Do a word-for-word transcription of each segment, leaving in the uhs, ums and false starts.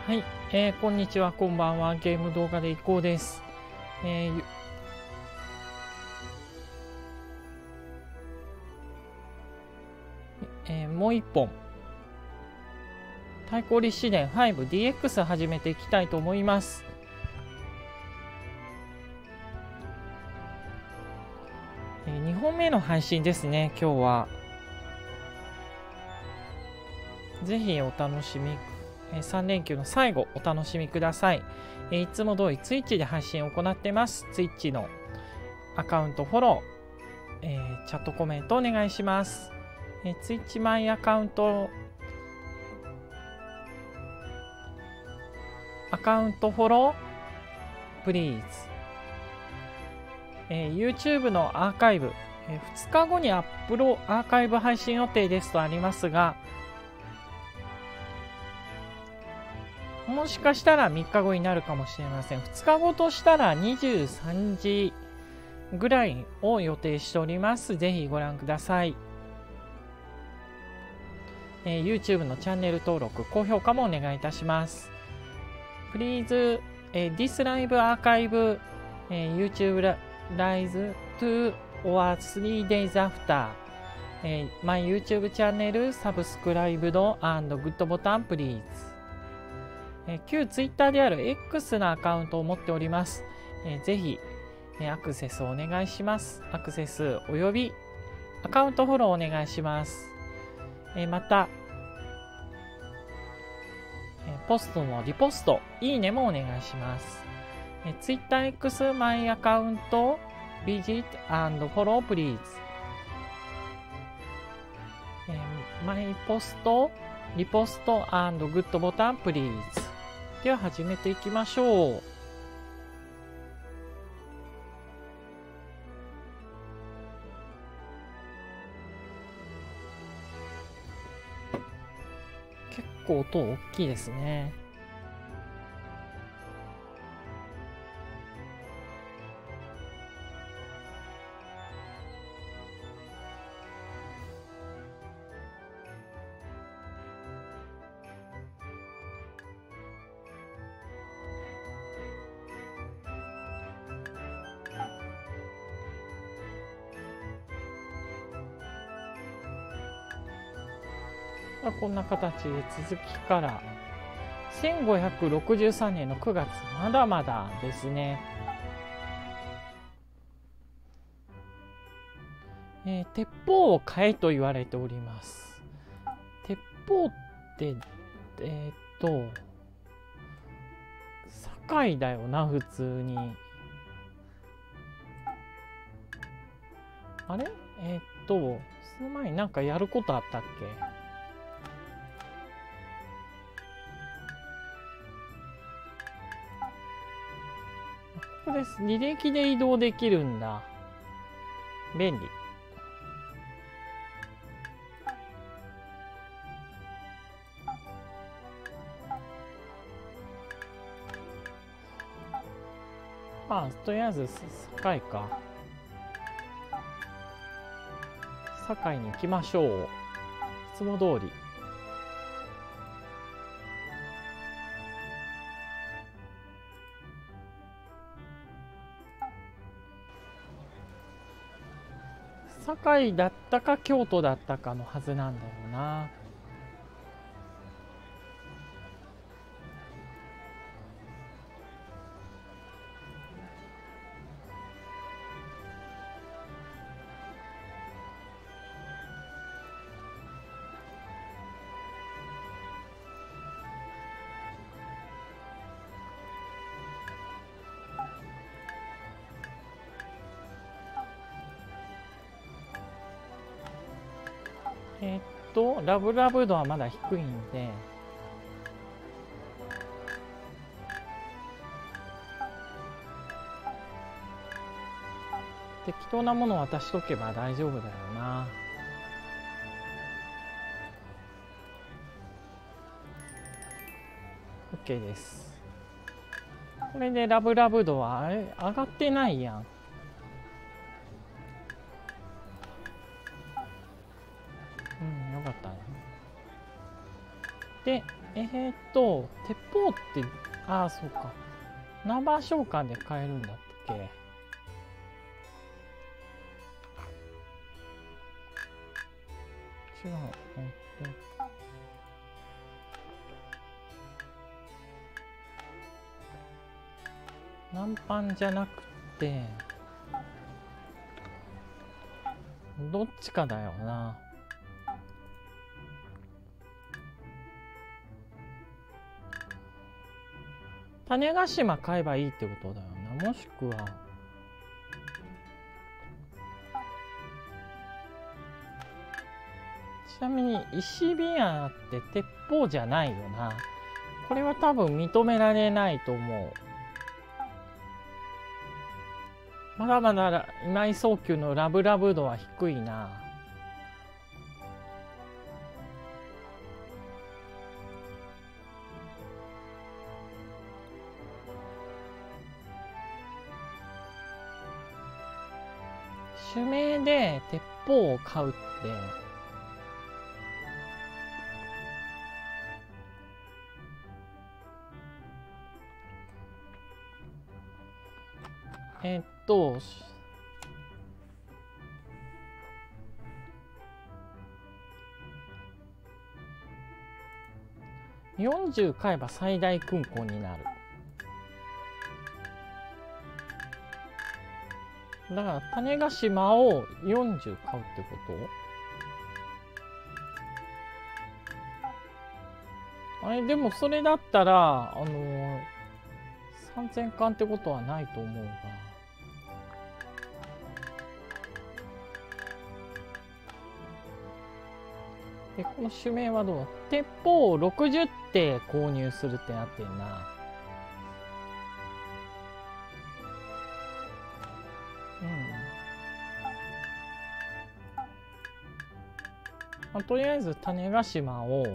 はい、えー、こんにちは、こんばんは。ゲーム動画でいこうです。えーえーもう一本、太鼓立志伝 ファイブディーエックス 始めていきたいと思います。えー、にほんめの配信ですね、今日は。ぜひお楽しみ、えー、さん連休の最後お楽しみください。えー、いつも通り Twitch で配信を行ってます。Twitch のアカウントフォロー、えー、チャットコメントお願いします。えー、Twitch マイアカウントアカウントフォロープリーズ、えー、YouTube のアーカイブ、えー、ふつかごにアップロアーカイブ配信予定ですとありますが、もしかしたらみっかごになるかもしれません。ふつかごとしたらにじゅうさんじぐらいを予定しております。ぜひご覧ください。えー、YouTube のチャンネル登録、高評価もお願いいたします。Please、えー、This Live Archive、えー、YouTube Rise to or three days after、えー、My YouTube Channel Subscribed and Good ボタン Please、えー、旧 Twitter である X のアカウントを持っております。えー、ぜひ、えー、アクセスをお願いします。アクセスおよびアカウントフォローお願いします。えー、また、ポストのリポスト、いいねもお願いします。TwitterX マイアカウント、Visit and Follow Please。マイポスト、リポスト and Good ボタン Please。では始めていきましょう。結構音大きいですね。こんな形で続きからせんごひゃくろくじゅうさんねんのくがつ、まだまだですね。えー、鉄砲を買えと言われております。鉄砲ってえー、っと堺だよな、普通に。あれえー、っとその前になんかやることあったっけ？ここです。履歴で移動できるんだ。便利。まあ、とりあえず、堺か。堺に行きましょう。いつも通り。堺だったか京都だったかのはずなんだよな。えー、っとラブラブ度はまだ低いんで、適当なものを渡しとけば大丈夫だよな。OK です。これでラブラブ度はあれ上がってないやん。うん、よかったね。 で、えー、っと、鉄砲って、ああ、そうか。ナンバー召喚で買えるんだっけ。違う。えー、っと。ナンパンじゃなくて、どっちかだよな。種子島買えばいいってことだよな。もしくはちなみに石火矢って鉄砲じゃないよな。これは多分認められないと思う。まだまだ今井早急のラブラブ度は低いな。指名で鉄砲を買うってえっとよんじゅう買えば最大勲功になる。だから種子島をよんじゅう買うってこと？あれでもそれだったらあのー、さんぜん貫ってことはないと思うが。でこの指名はどう？鉄砲をろくじゅって購入するってなってんな。うんまあ、とりあえず種子島を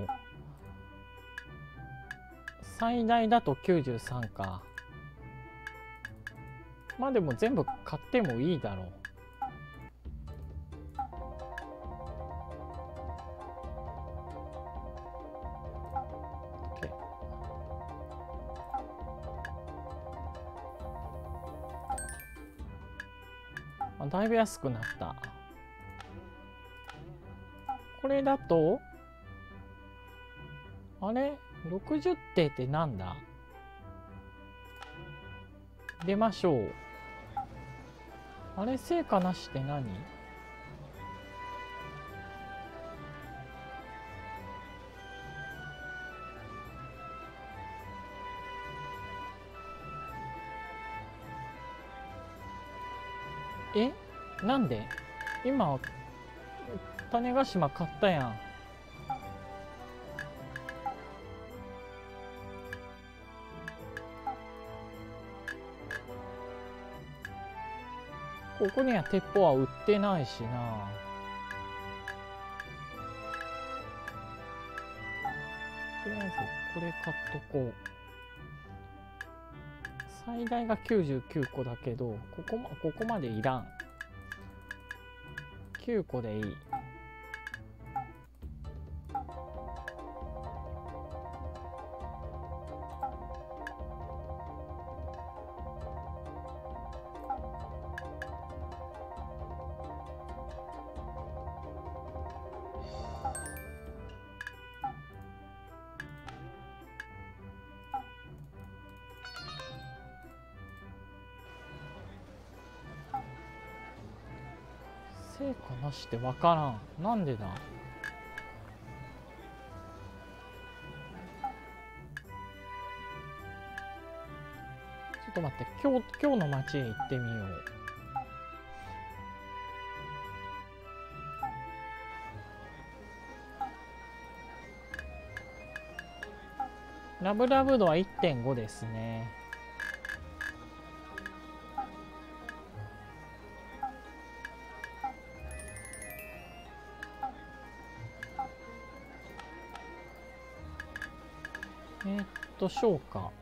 最大だときゅうじゅうさんか。まあでも全部買ってもいいだろう。あ、だいぶ安くなった。これだとあれろくじゅってってなんだ？出ましょう。あれ成果なしって何？えなんで今種子島買ったやん。ここには鉄砲は売ってないしな。とりあえずこれ買っとこう。最大がきゅうじゅうきゅうこだけど、ここま、ここまでいらん。きゅうこでいい。成果なしって分からん。なんでだ？ちょっと待って、今日、今日の街へ行ってみよう。ラブラブ度は いってんご ですね。えー、っと、消化。ん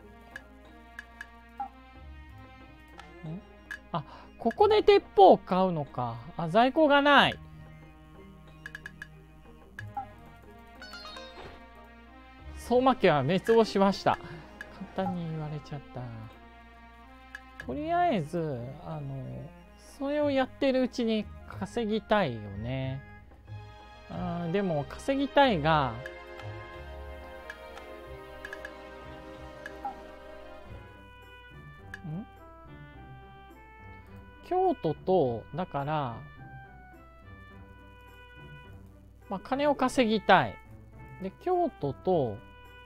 あ、ここで鉄砲を買うのか。あ、在庫がない。 相馬家は滅亡しました。簡単に言われちゃった。とりあえずあのそれをやってるうちに稼ぎたいよね。あでも稼ぎたいがん京都とだからまあ金を稼ぎたい。で京都と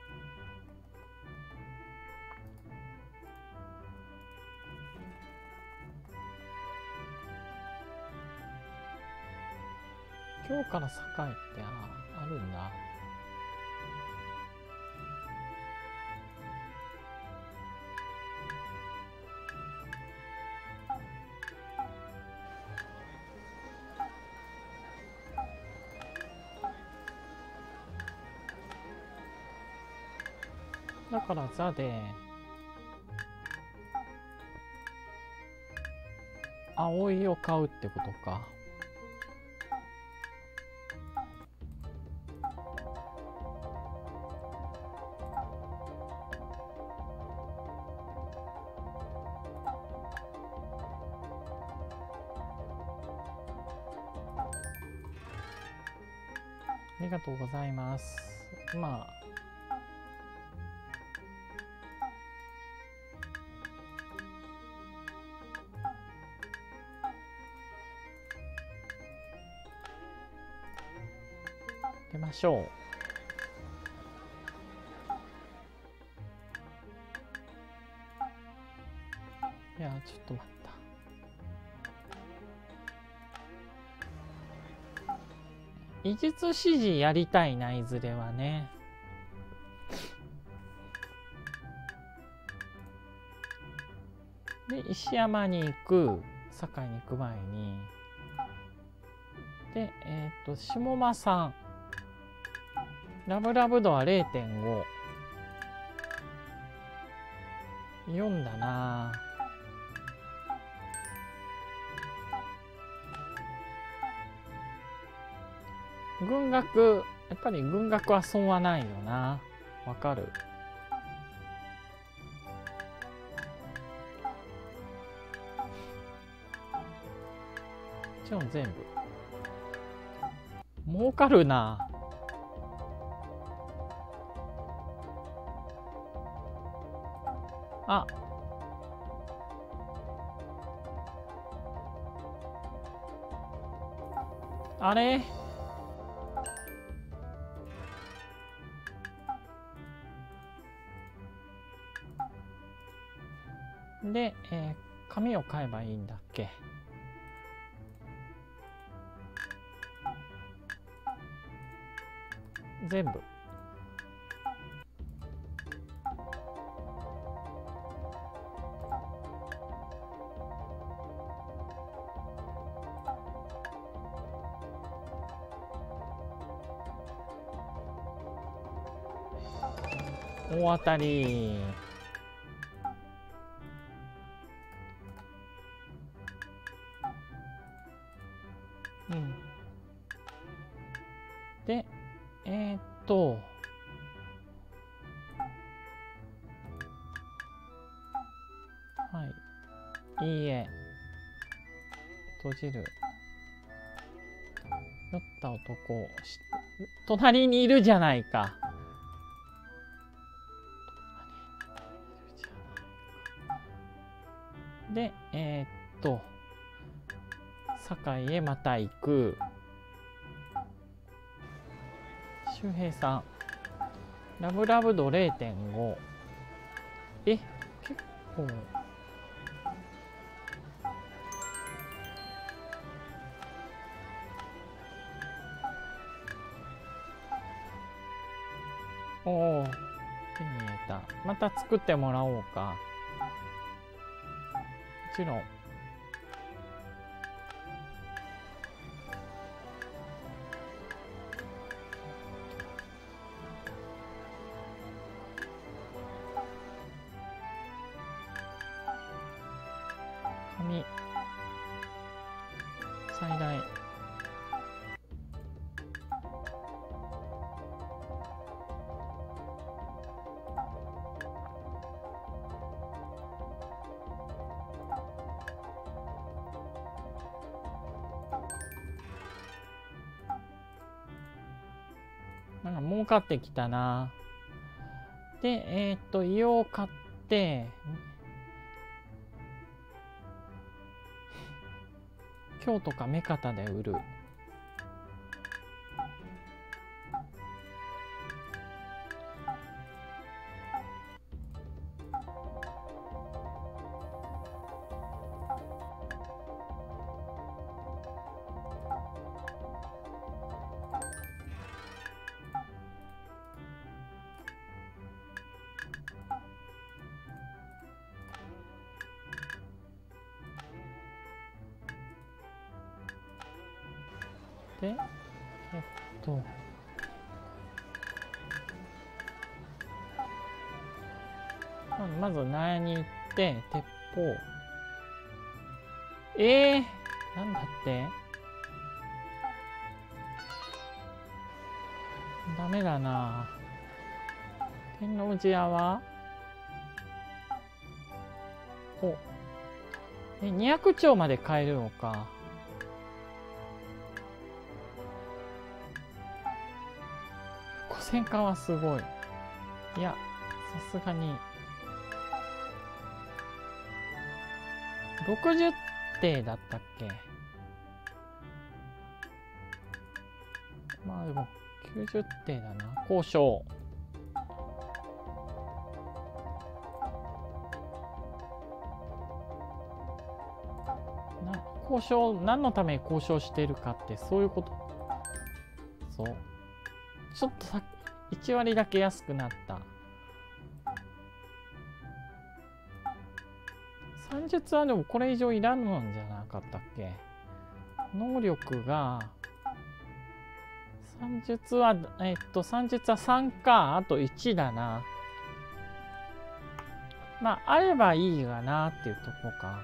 京から堺ってああるんだ。だから座で葵を買うってことか。ありがとうございます。まあ出ましょう。いやちょっと待った。医術指示やりたいな、いずれはね。で石山に行く、堺に行く前にでえっ、と下間さんラブラブ度は れいてんご。 よんだな。軍学やっぱり軍学は損はないよな。わかる。もちろん全部儲かるな。ああれで、えー、紙を買えばいいんだっけ。全部大当たり。うんでえー、っとはいいいえ閉じる。酔った男し隣にいるじゃないか。でえー、っと堺へまた行く。周平さんラブラブ度 れいてんご。 え結構おお手に入れた。また作ってもらおうか。もちろん紙最大なんか儲かってきたな。で、えー、っと、硫黄を買って、京都か目方で売る。で、えっと、まず納屋に行って、鉄砲。えー、なんだってダメだな。天王寺屋はお、え、にひゃく丁まで買えるのか。五千貫はすごい。いや、さすがに。ろくじゅう艇だったっけ。まあでもきゅうじゅう艇だな。交渉。な、交渉、何のために交渉しているかってそういうこと。そう。ちょっとさ、いち割だけ安くなった。算術はでもこれ以上いらんのんじゃなかったっけ。能力が、算術は、えっと、算術はさんか、あといちだな。まあ、あればいいがなっていうとこか。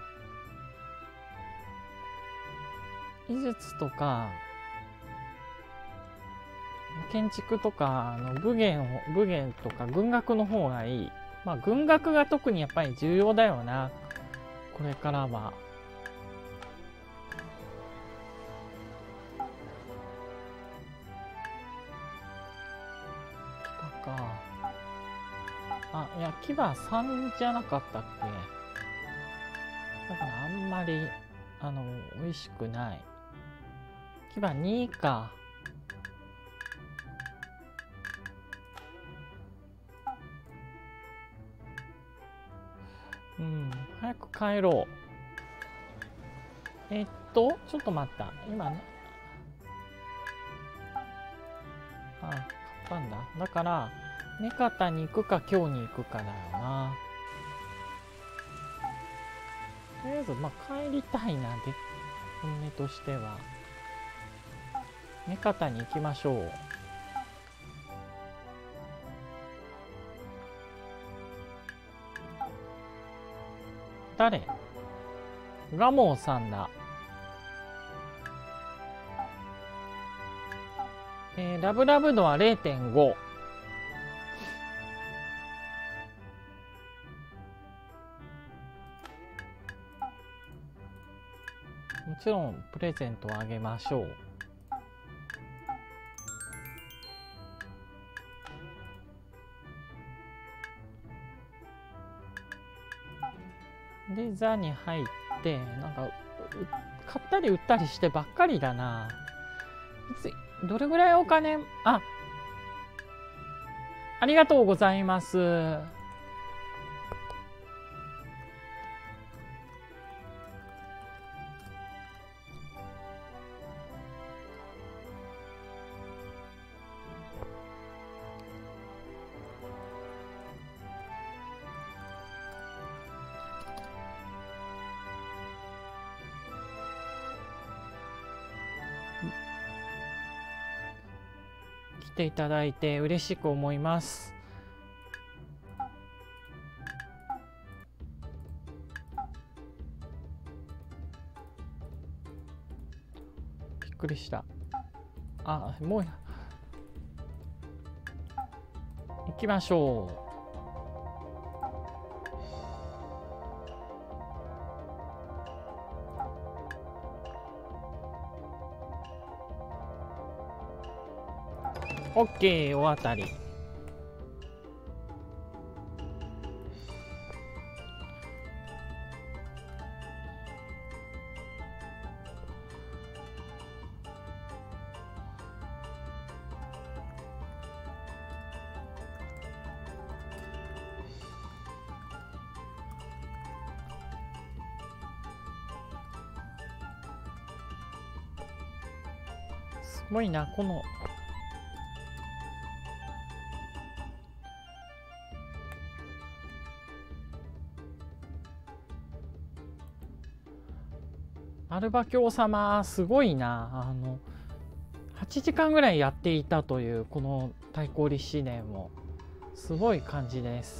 技術とか、建築とか、あの武芸、武芸とか軍学の方がいい。まあ、軍学が特にやっぱり重要だよな。これからは。牙か。あ、いや、牙さんじゃなかったっけ。だからあんまり、あの、美味しくない。牙にか。うん、早く帰ろう。えっと、ちょっと待った。今ね。あ、買ったんだ。だから、目方に行くか、京に行くかだよな。とりあえず、まあ、帰りたいな、で、本音としては。目方に行きましょう。誰？ガモーさんだ。えー、ラブラブ度は れいてんご。もちろんプレゼントをあげましょう。で、ザに入って、なんか、買ったり売ったりしてばっかりだな。いつ、どれぐらいお金、あ、ありがとうございます。来ていただいて嬉しく思います。びっくりした。あ、もう行きましょう。 オッケー、大当たり。すごいな、このアルバ教様、すごいな。あのはちじかんぐらいやっていたというこの対抗立志伝もすごい感じです。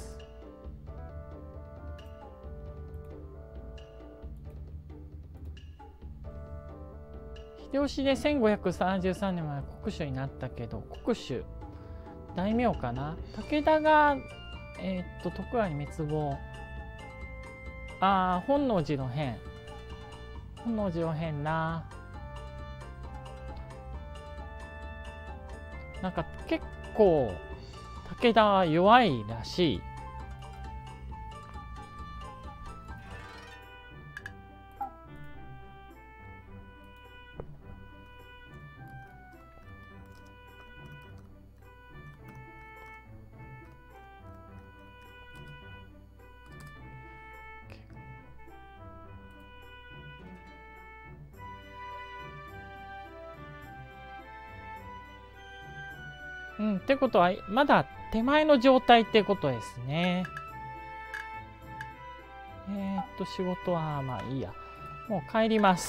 秀吉でせんごひゃくさんじゅうさんねんまで国主になったけど、国主大名かな。武田がえー、っと徳川に滅亡。ああ、本能寺の変。本能寺の変な。なんか結構武田は弱いらしい。うん、ってことはまだ手前の状態ってことですね。えー、っと仕事はまあいいや、もう帰ります。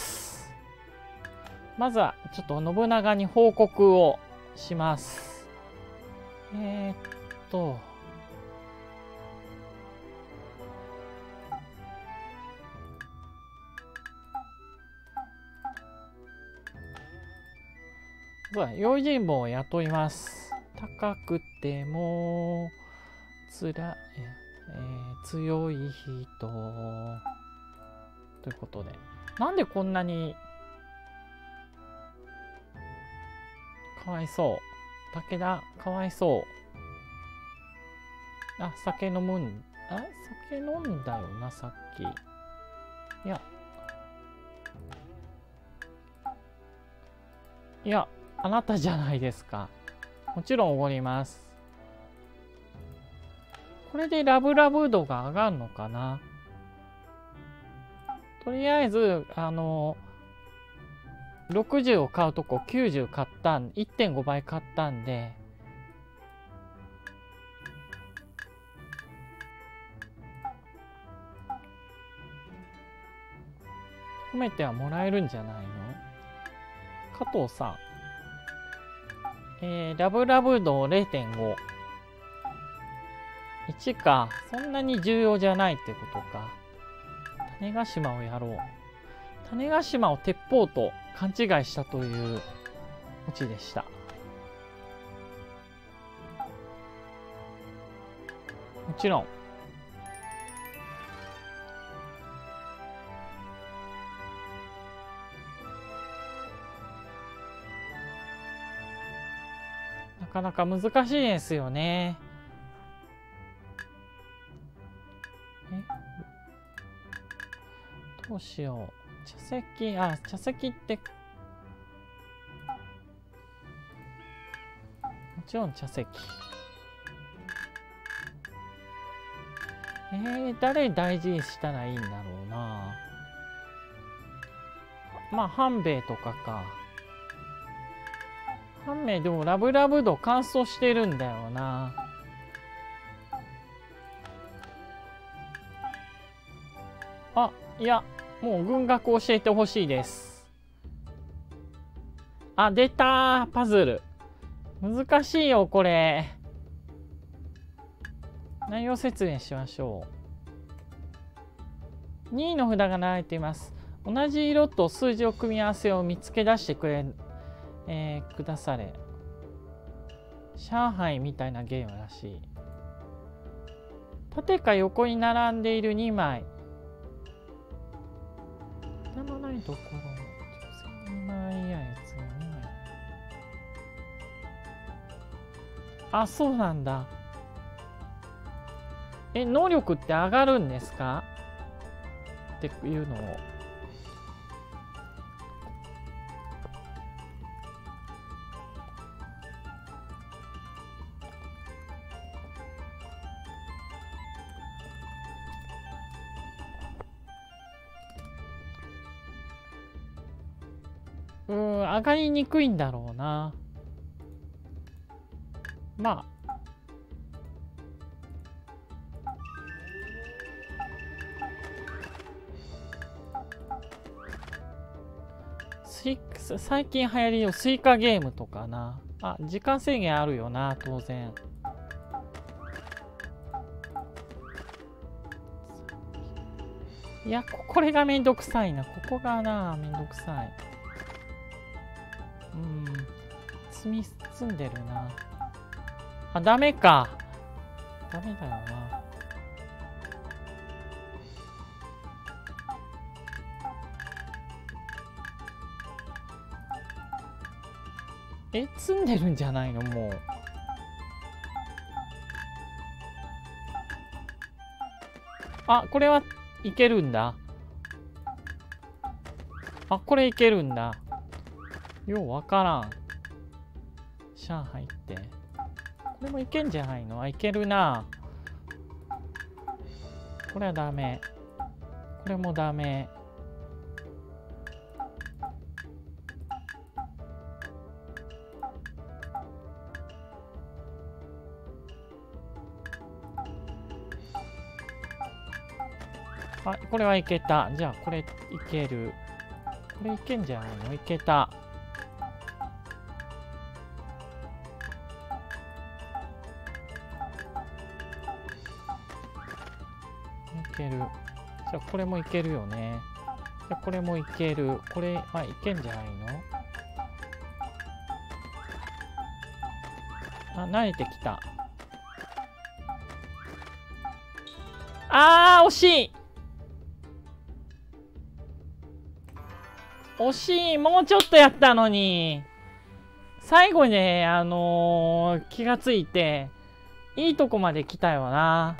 まずはちょっと信長に報告をします。えー、っとそうだ、用心棒を雇います。高くてもつら、えー、強い人ということで、なんでこんなにかわいそう。武田かわいそう。あ、酒飲むんあ酒飲んだよな、さっき。いやいや、あなたじゃないですか。もちろんおごります。これでラブラブ度が上がるのかな。とりあえずあのろくじゅうを買うとこきゅうじゅう買ったん いってんご 倍買ったんで、褒めてはもらえるんじゃないの。加藤さん、えー、ラブラブ度 れいてんご。いちか。そんなに重要じゃないってことか。種子島をやろう。種子島を鉄砲と勘違いしたというオチでした。もちろんなかなか難しいですよね。えどうしよう。茶席、あ、茶席ってもちろん茶席。えー、誰大事にしたらいいんだろうな。まあ半兵衛とかか。半兵衛でもラブラブ度乾燥してるんだよな。あ、いや、もう軍学教えてほしいです。あ、出たー、パズル。難しいよ、これ。内容説明しましょう。にいの札が流れています。同じ色と数字を組み合わせを見つけ出してくれ、えー、くだされ。上海みたいなゲームらしい。縦か横に並んでいるにまい。蓋のないところ、にまいややつがにまい。 あ、そうなんだ。え、能力って上がるんですかっていうのを。うーん、上がりにくいんだろうな。まあ。スイ最近流行りのスイカゲームとかな。あ、時間制限あるよな、当然。いや、これがめんどくさいな。ここがな、めんどくさい。うん。積み、積んでるな。あ、ダメか。ダメだよな。え、積んでるんじゃないのもう。あ、これはいけるんだ。あ、これいけるんだ。ようわからん。上海って。これもいけんじゃないの？あ、いけるな。これはダメ。これもダメ。あ、これはいけた。じゃあ、これいける。これいけんじゃないの？いけた。いける。じゃあ、これもいけるよね。じゃあ、これもいける。これ、まあ、いけんじゃないの？あ、慣れてきた。あー、惜しい！惜しい！もうちょっとやったのに。最後にね、あのー、気がついて、いいとこまで来たよな。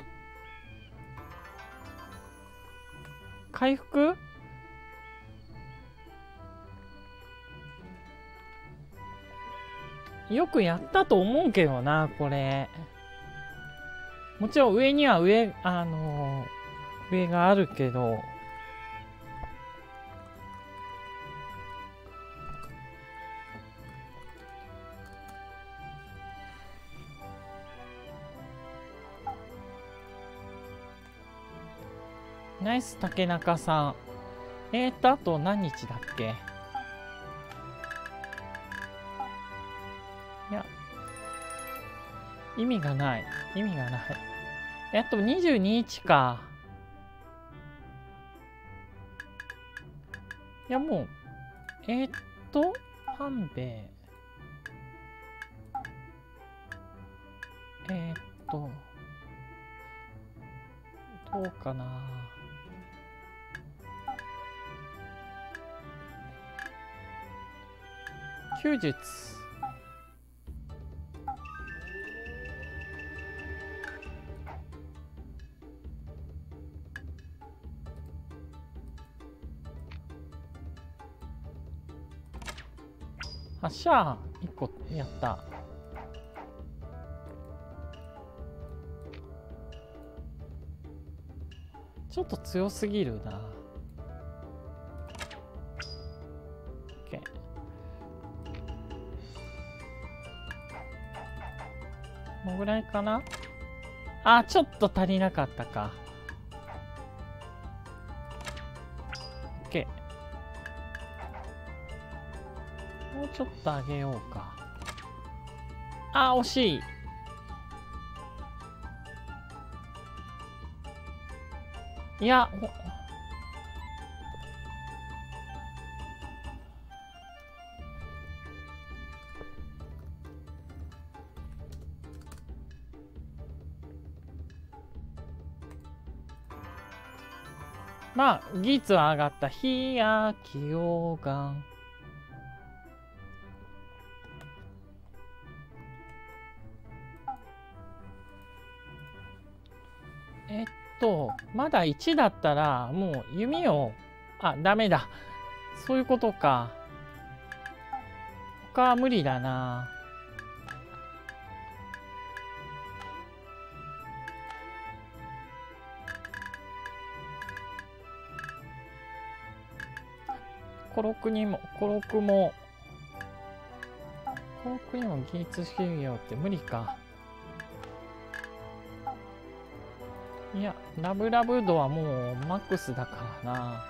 回復？よくやったと思うけどな、これ。もちろん上には上、あのー、上があるけど。ナイス竹中さん。えーと、あと何日だっけ？いや、意味がない。意味がない。えっと、にじゅうににちか。いや、もう、えー、っと、半兵衛。えー、っと、どうかな。休日。あっしゃー、いっこやった。ちょっと強すぎるな。OK。もうぐらいかな？あ、ちょっと足りなかったか。OK。もうちょっと上げようか。あ、惜しい。いや、まあ、技術は上がった。火や溶岩。 と、まだいちだったら、もう弓を、あ、ダメだ。そういうことか。他は無理だな。コロクにも、コロクも、コロクにも技術修行って無理か。いや、ラブラブ度はもうマックスだからな。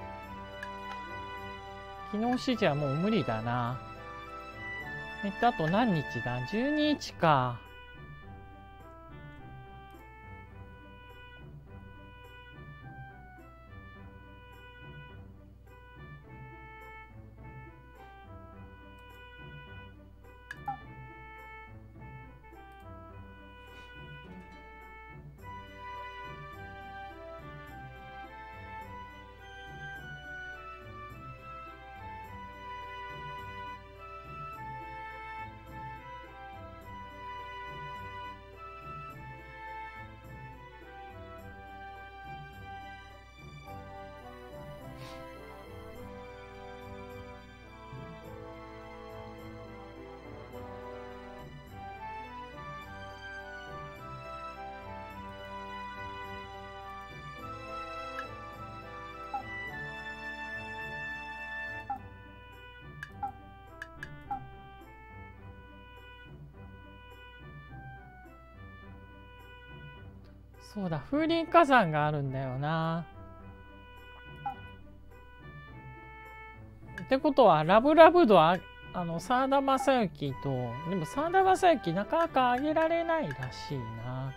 機能指示はもう無理だな。えっと、あと何日だ ?じゅうににちか。そうだ、風林火山があるんだよな。ってことは、ラブラブ度は、あの、沢田正幸と、でも沢田正幸なかなか上げられないらしいな。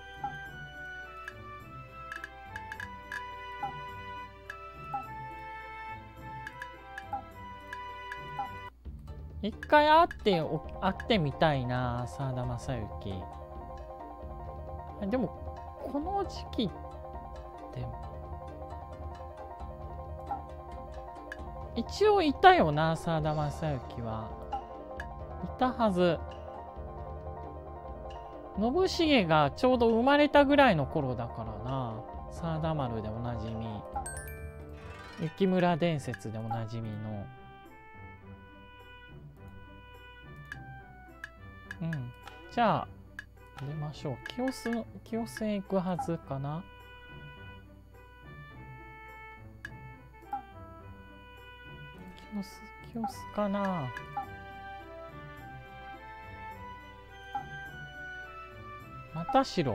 一回会ってお、会ってみたいな、沢田正幸。でも、この時期って、一応いたよな、沢田正幸は。いたはず。信繁がちょうど生まれたぐらいの頃だからな。沢田丸でおなじみ。雪村伝説でおなじみの。うん。じゃあ、出ましょう。清須の、清須へ行くはずかな。清須、清須かな。また城。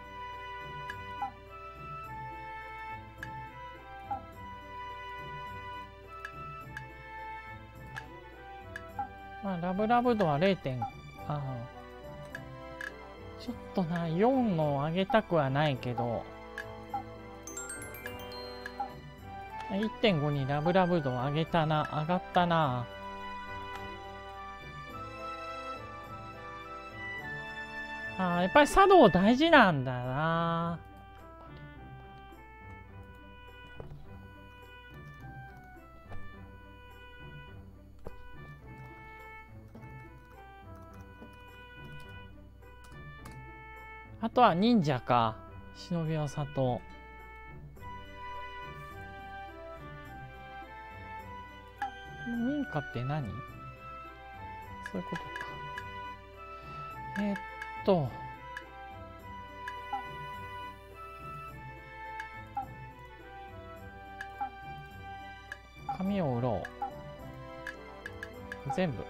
まあ、ラブラブ度は れいてん、あちょっとな、よんの上げたくはないけど、いってんご にラブラブ度上げたな、上がったな。ああ、やっぱり茶道大事なんだな。あとは忍者か。忍びは里。民家って何？そういうことか。えー、っと。紙を売ろう。全部。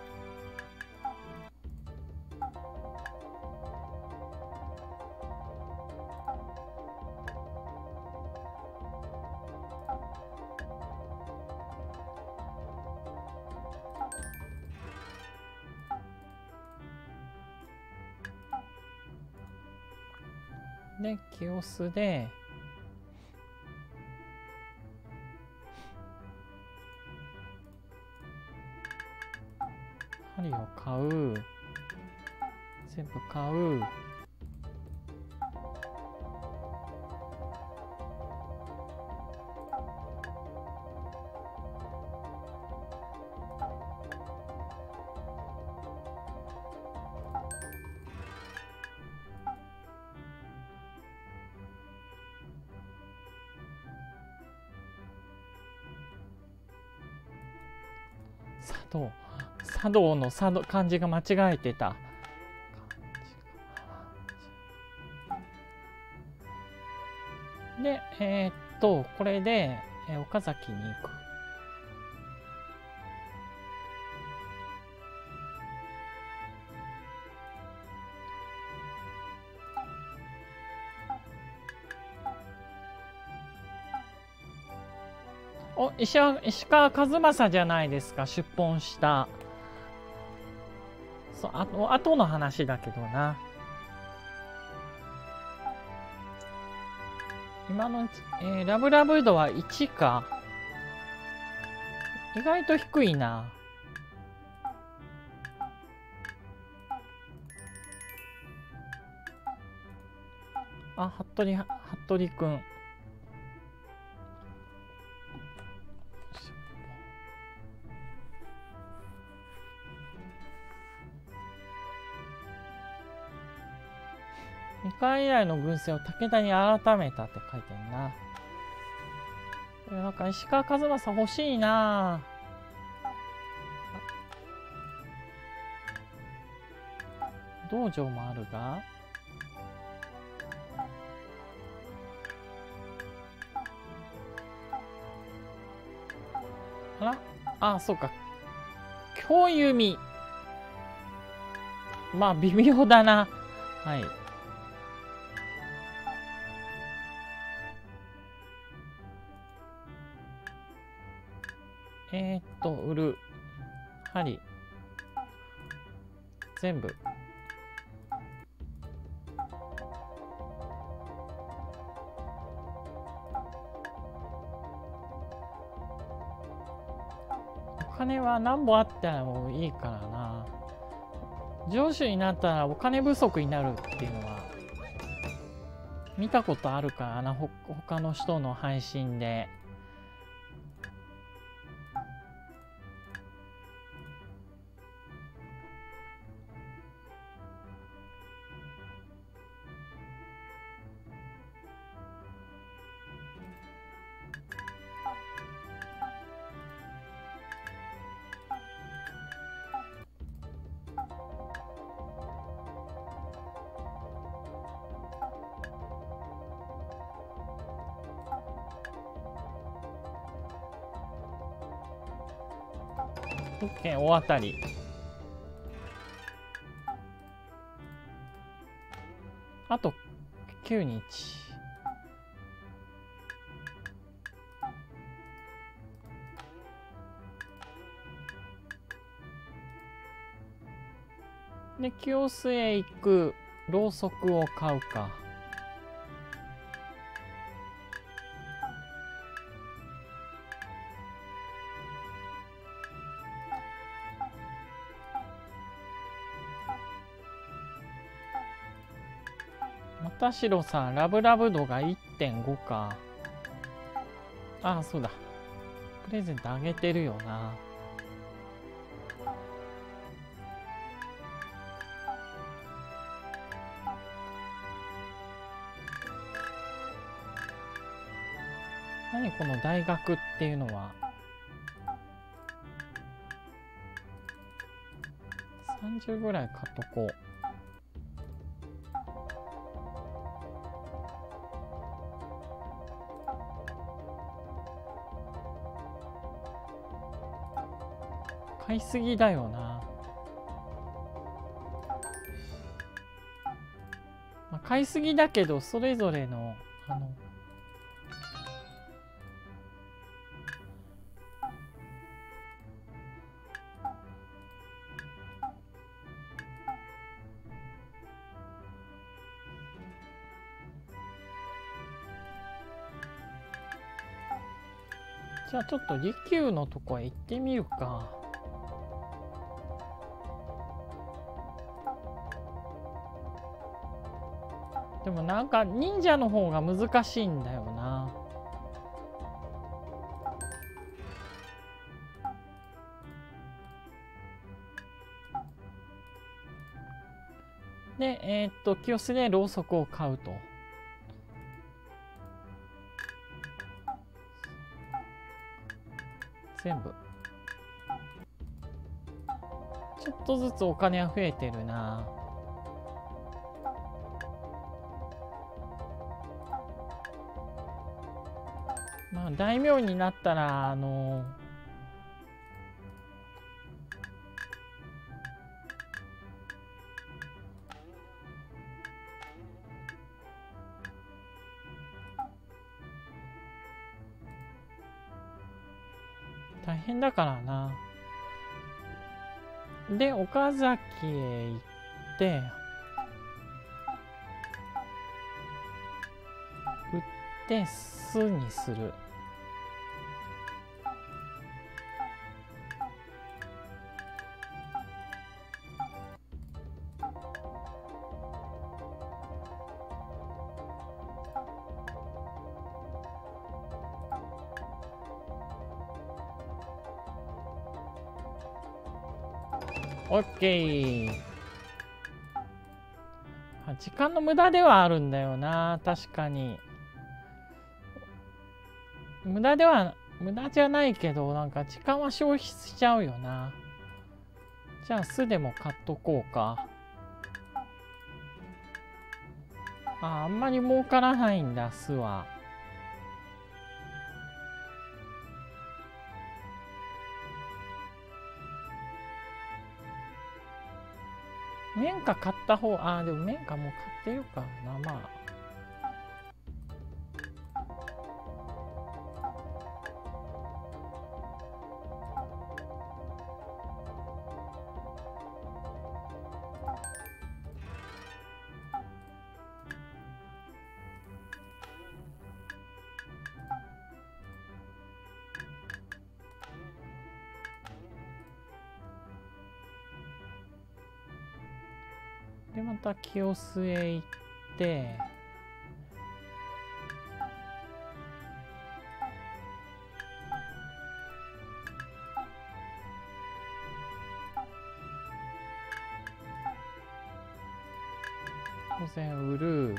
で、清須で、針を買う。全部買う。 と茶道の茶道漢字が間違えてた。で、えー、っと、これで、えー、岡崎に行く。お、石川、石川数正じゃないですか、出奔した。そう、あと、後の話だけどな。今のうち、えー、ラブラブ度はいちか。意外と低いな。あ、服部、服部くん。にかい以来の軍勢を武田に改めたって書いてんな。なんか石川数正欲しいな。道場もあるが。あらあ、そうか。京弓。まあ、微妙だな。はい。えー、っと、売る。針。全部。お金は何本あったらもういいからな。上手になったらお金不足になるっていうのは見たことあるからな、ほ他の人の配信で。OK、大当たり。あときゅうにち。で、清須へ行く。ろうそくを買うか。又代さん、ラブラブ度が いってんご か。ああ、そうだ。プレゼントあげてるよな。何この大学っていうのは。さんじゅうぐらい買っとこう。買いすぎだよな。まあ、買いすぎだけど、それぞれの、あの、じゃあちょっと利休のとこへ行ってみるか。でもなんか忍者の方が難しいんだよな。で、えー、っと、清須でろうそくを買うと。全部。 ちょっとずつお金は増えてるな。まあ大名になったらあの大変だからな。で岡崎へ行って売って巣にする。オッケー。時間の無駄ではあるんだよな。確かに無駄では無駄じゃないけど、なんか時間は消費しちゃうよな。じゃあ巣でも買っとこうか。あ、あんまり儲からないんだ巣は。綿花買った方、あ、でも綿花もう買ってるからな。まあでまた清須へ行って当然売る。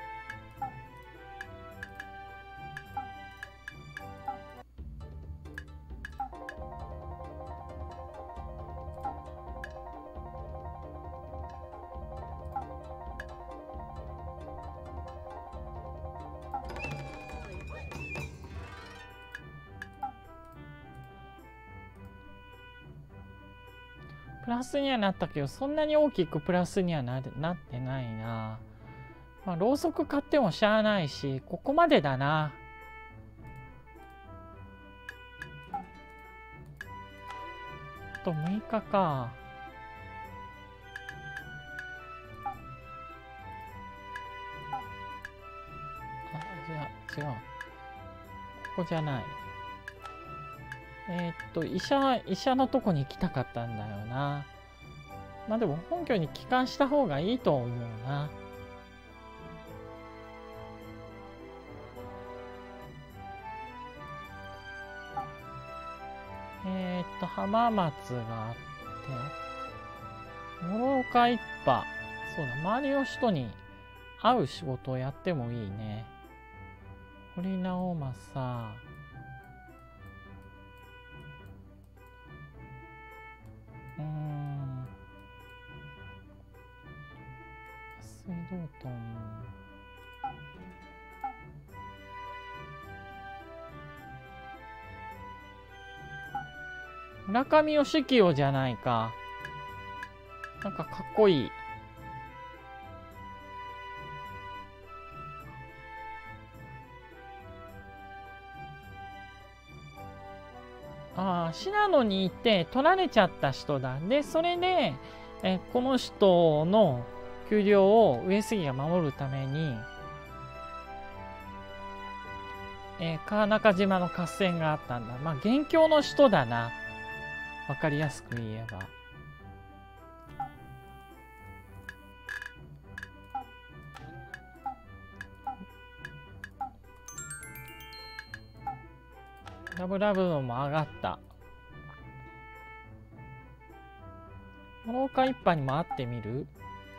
プラスにはなったけど、そんなに大きくプラスには な, なってないな。まあ、ろうそく買ってもしゃあないし、ここまでだな。あとむいかか。あ、じゃあ違う。ここじゃない。えー、っと医者医者のとこに行きたかったんだよな。まあでも本拠に帰還した方がいいと思うな。えー、っと浜松があって諸岡一派、そうだ、周りの人に会う仕事をやってもいいね。堀直政、うーん、水道トン、村上義清じゃないか。なんかかっこいい。ああ、信濃に行って取られちゃった人だ。で、それで、えこの人の給料を上杉が守るために、えー、川中島の合戦があったんだ。まあ、元凶の人だな。わかりやすく言えば。ラブラブ度も上がった。諸岡一派にも会ってみる？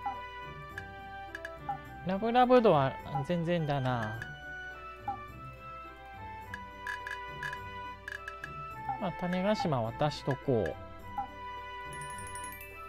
ラブラブ度は全然だな。まあ、種子島渡しとこう。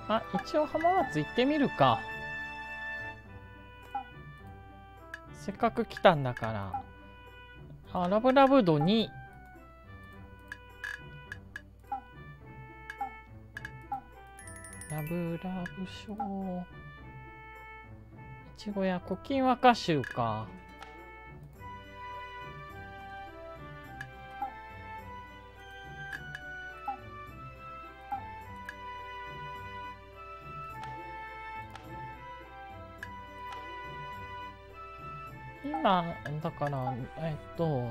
あ、一応浜松行ってみるか。せっかく来たんだから。あ、ラブラブ度に。ラブラブ賞。いちごや古今和歌集か。今、だから、えっと、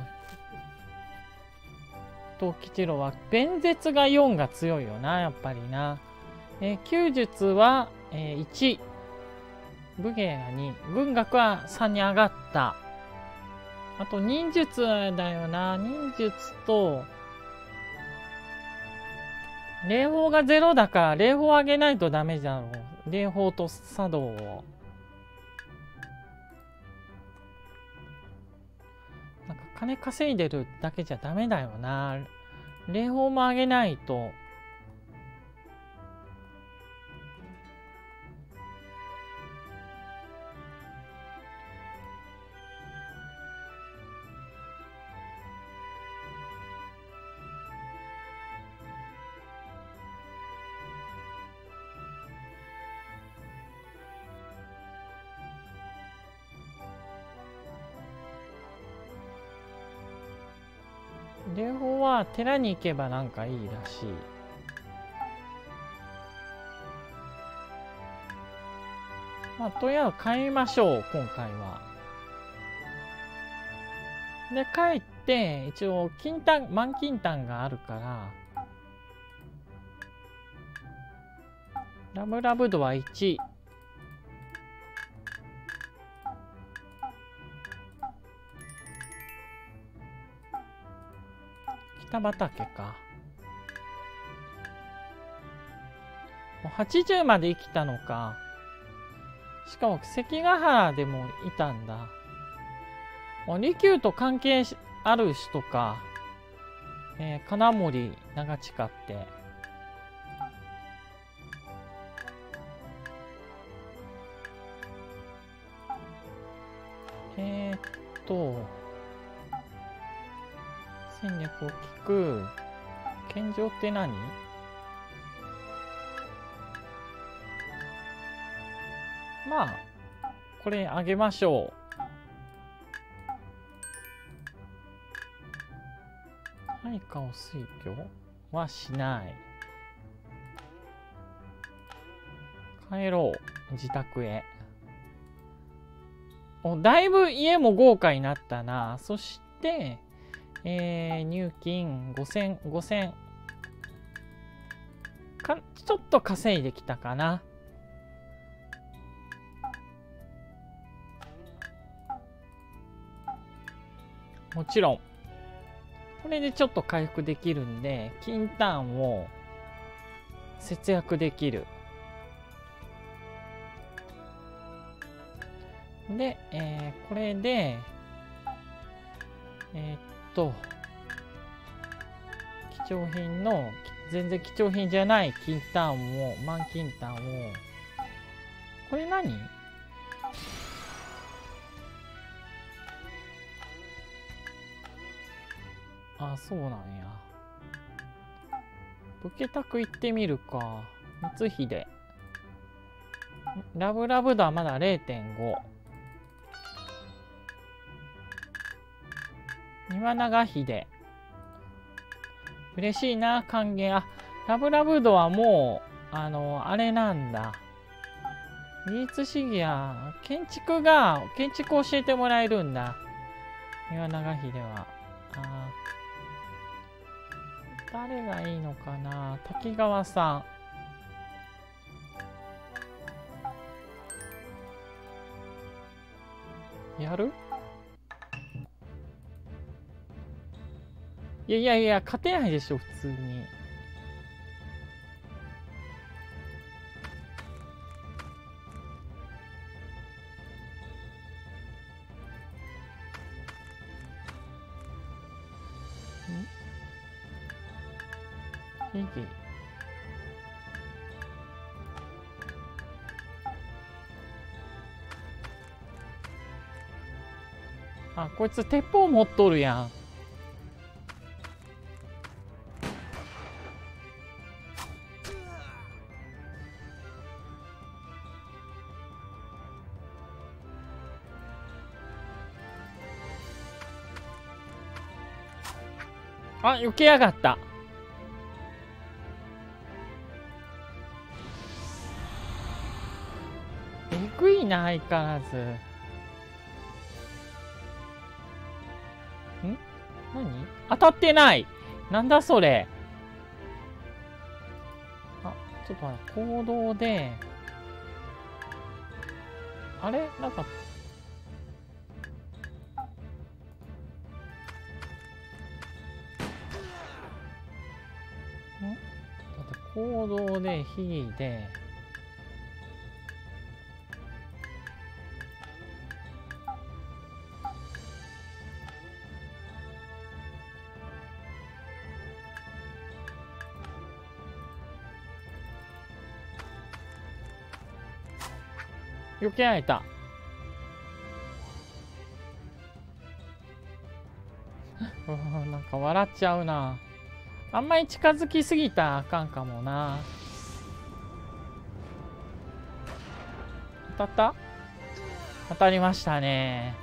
藤吉郎は、弁舌がよんが強いよな、やっぱりな。えー、弓術は、えー、いち。武芸がに。軍学はさんに上がった。あと、忍術だよな。忍術と、霊峰がゼロだから、霊峰上げないとダメじゃろう。霊峰と茶道を。なんか金稼いでるだけじゃダメだよな。霊峰も上げないと。霊峰は寺に行けばなんかいいらしい。まあ、とりあえず帰りましょう、今回は。で、帰って、一応、金丹、満金丹があるから、ラブラブ度はいち。北畠か。もうはちじゅうまで生きたのか。しかも関ヶ原でもいたんだ。もう利休と関係ある人か。えー、金森長近って。えー、っと、戦略を聞く。献上って何？まあ、これあげましょう。配下を推挙はしない。帰ろう。自宅へ。お、だいぶ家も豪華になったな。そして、えー、入金ごせん、ごせん。か、ちょっと稼いできたかな。もちろん。これでちょっと回復できるんで、金丹を節約できる。で、えー、これで、えー、っと、貴重品の、全然貴重品じゃない金丹を、満金丹を、これ何？あ、そうなんや。武家宅行ってみるか。光秀。ラブラブ度はまだ れいてんご。庭長秀。嬉しいな、還元。あ、ラブラブ度はもう、あの、あれなんだ。技術主義や、建築が、建築を教えてもらえるんだ。庭長秀は。あ、誰がいいのかな。滝川さん。やる？いやいやいや、勝てないでしょ、普通に。ん？いい。 あ、こいつ鉄砲持っとるやん。あ、避けやがった。えぐいな、相変わらず。ん？何？当たってない。なんだそれ。あ、ちょっと待って、行動で。あれなんか。ん？だって行動で引いて。避けられた。なんか笑っちゃうな。あんまり近づきすぎたらあかんかもな。当たった？当たりましたね。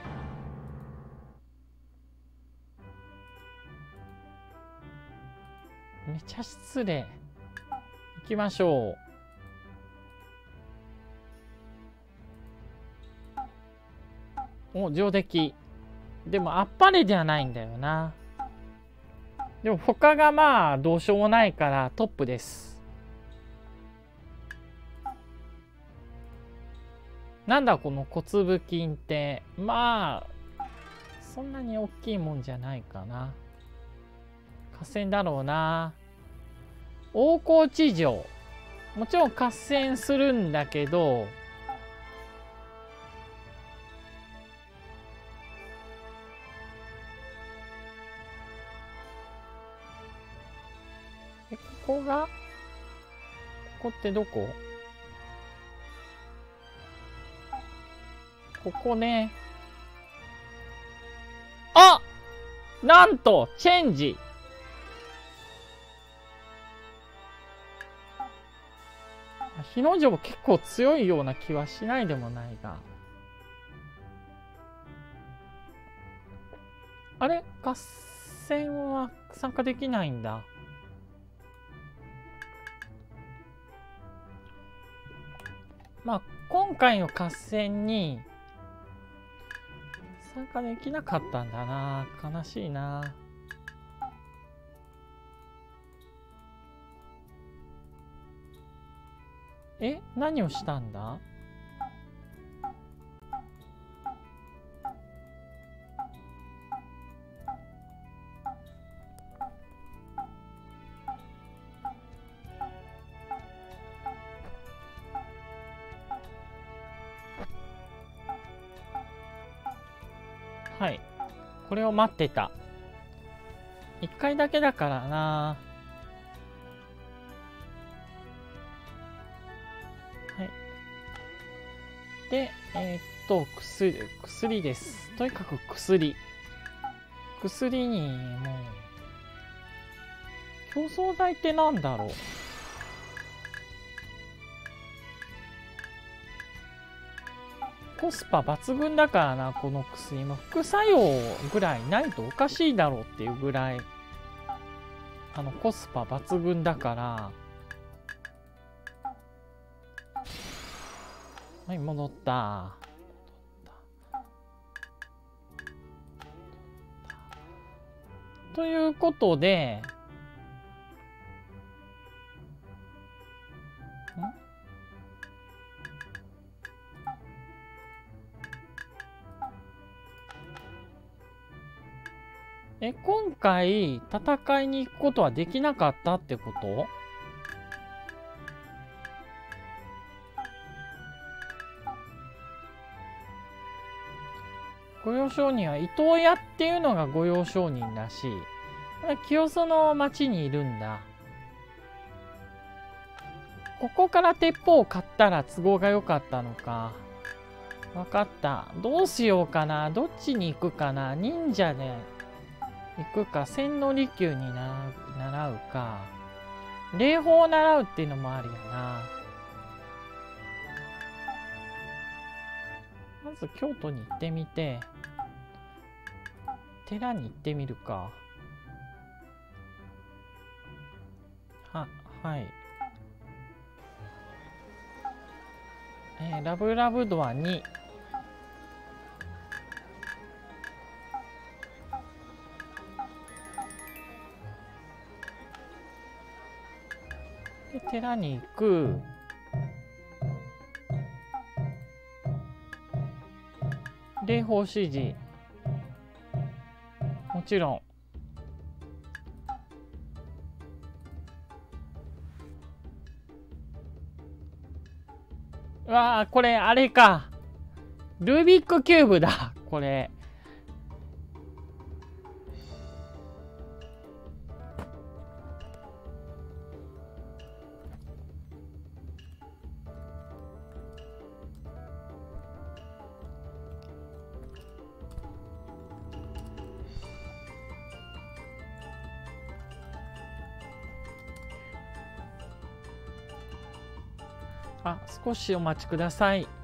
めちゃ失礼。行きましょう。お、上出来。でも、あっぱれではないんだよな。でも、他がまあ、どうしようもないからトップです。なんだ、この小粒金って。まあ、そんなに大きいもんじゃないかな。合戦だろうな。大河内城。もちろん合戦するんだけど、え、ここがここってどこ？ここね。あ！なんと、チェンジ。日野城結構強いような気はしないでもないが。あれ？合戦は参加できないんだ。まあ、今回の合戦に参加できなかったんだな。悲しいな。え？何をしたんだ？はい。これを待ってた。一回だけだからな。はい。で、えー、っと、薬、薬です。とにかく薬。薬に、もう、競争剤ってなんだろう。コスパ抜群だからな、この薬も。副作用ぐらいないとおかしいだろうっていうぐらい、あの、コスパ抜群だから。はい、戻った。ということで、え、今回戦いに行くことはできなかったってこと？御用商人は伊東屋っていうのが御用商人だし、清洲の町にいるんだ。ここから鉄砲を買ったら都合が良かったのか。 わかった。どうしようかな。どっちに行くかな。忍者で行くか、千利休にな習うか、礼法を習うっていうのもありやな。まず京都に行ってみて、寺に行ってみるか。は、はい。えー、ラブラブドアに、で寺に行く。礼法指示。もちろん。うわあ、これあれか。ルービックキューブだ。これ。あ、少しお待ちください。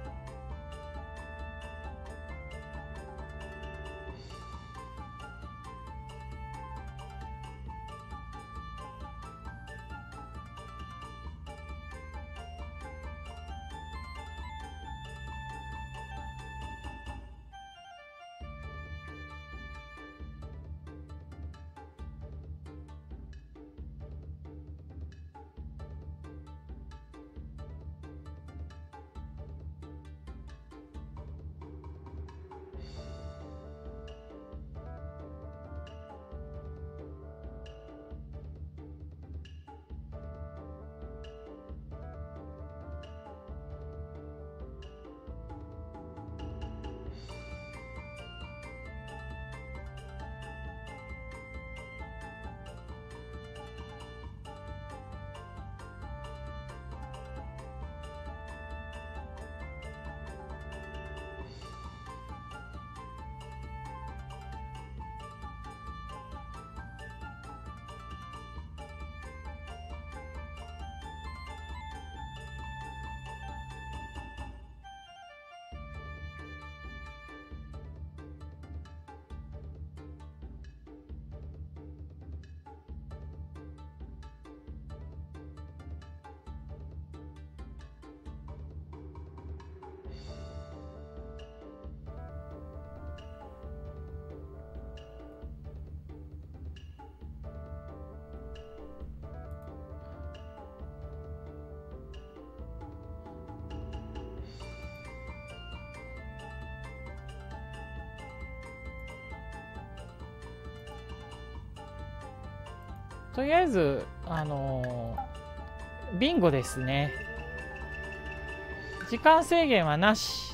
とりあえず、あのー、ビンゴですね。時間制限はなし。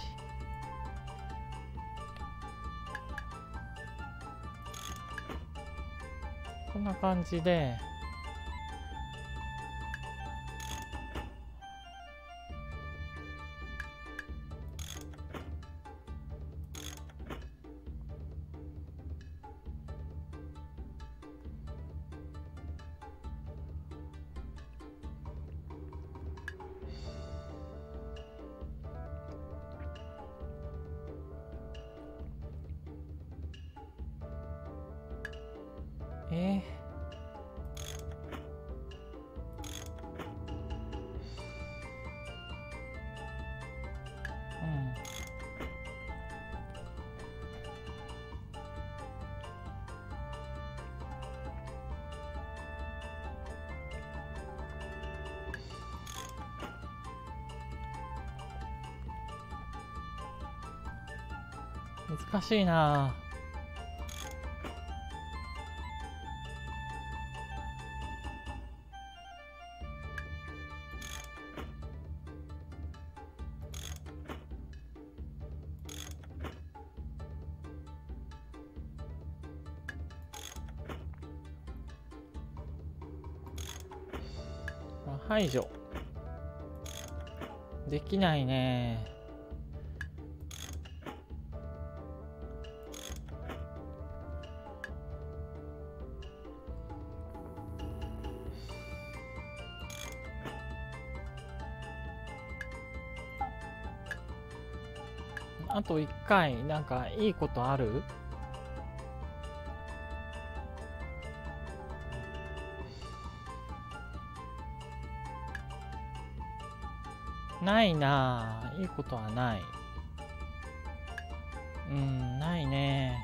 こんな感じで。えー、うん。難しいな。排除できないね。 あといっかいなんかいいことある？ないなあ。いいことはない。うん、ないね。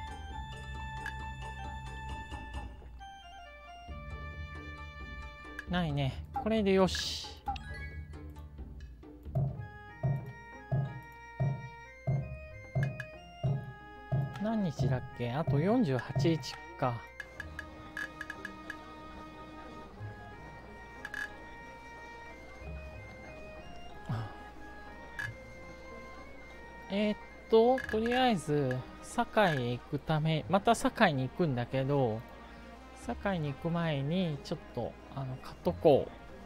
ないね。これでよし。何日だっけ？あとよんじゅうはちにちか。えーっと、とりあえず、堺へ行くため、また堺に行くんだけど、堺に行く前に、ちょっと、あの、買っとこ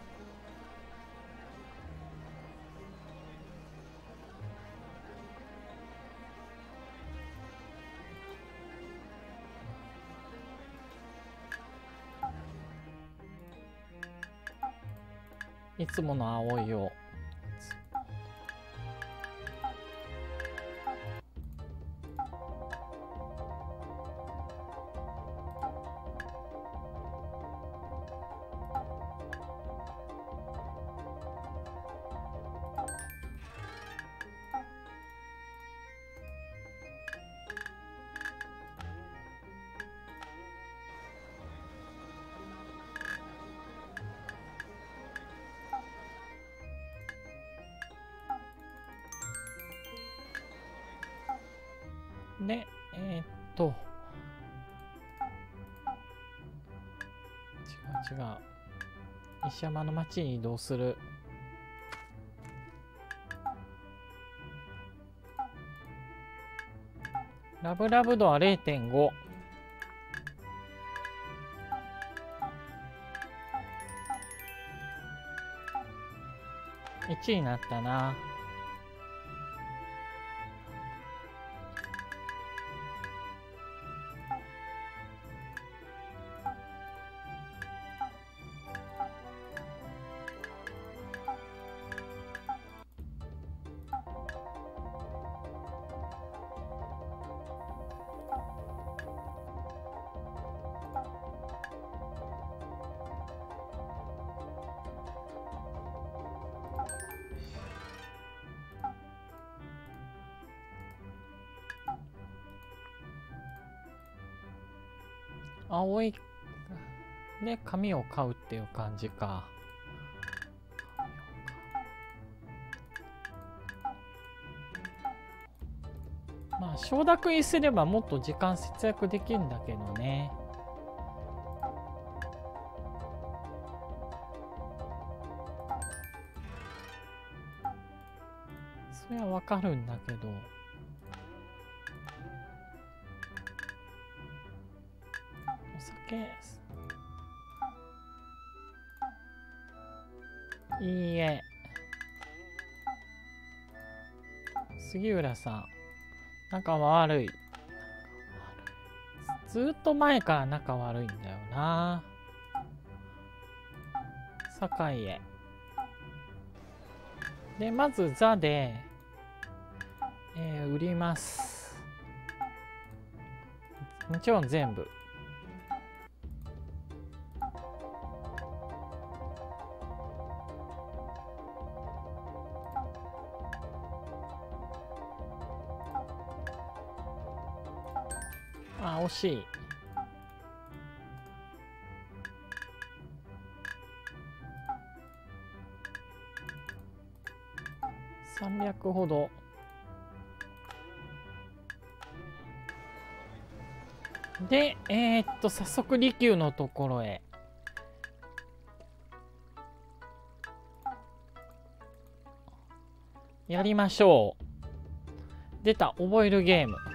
う。いつもの葵を。で、えーっと、違う違う。石山の町に移動する。ラブラブ度は れいてんご。いちいになったな。青いで紙を買うっていう感じか。まあ承諾にすればもっと時間節約できるんだけどね。それはわかるんだけど。お酒。いいえ。杉浦さん、仲悪い。ずっと前から仲悪いんだよな。堺へ。で、まずザで、えー、売ります。もちろん全部。あ、惜しい。さんびゃくほど。で、えー、っと、早速利休のところへ。やりましょう。出た、覚えるゲーム。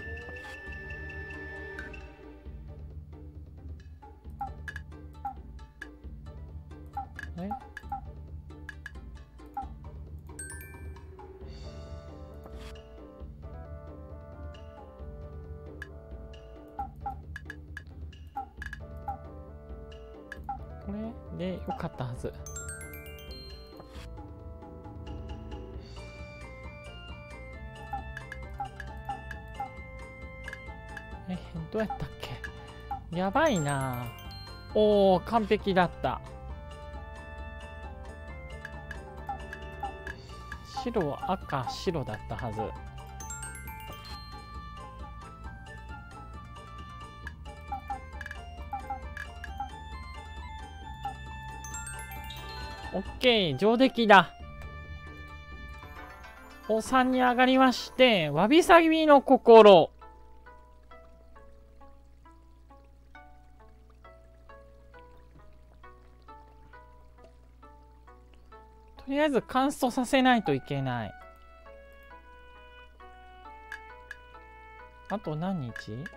え？これでよかったはず。 え、どうやったっけ。やばいな。おー、完璧だった。白、赤、白だったはず。オッケー、上出来だ。おさんに上がりまして、わびさびの心。とりあえずカンストさせないといけない。あと何日？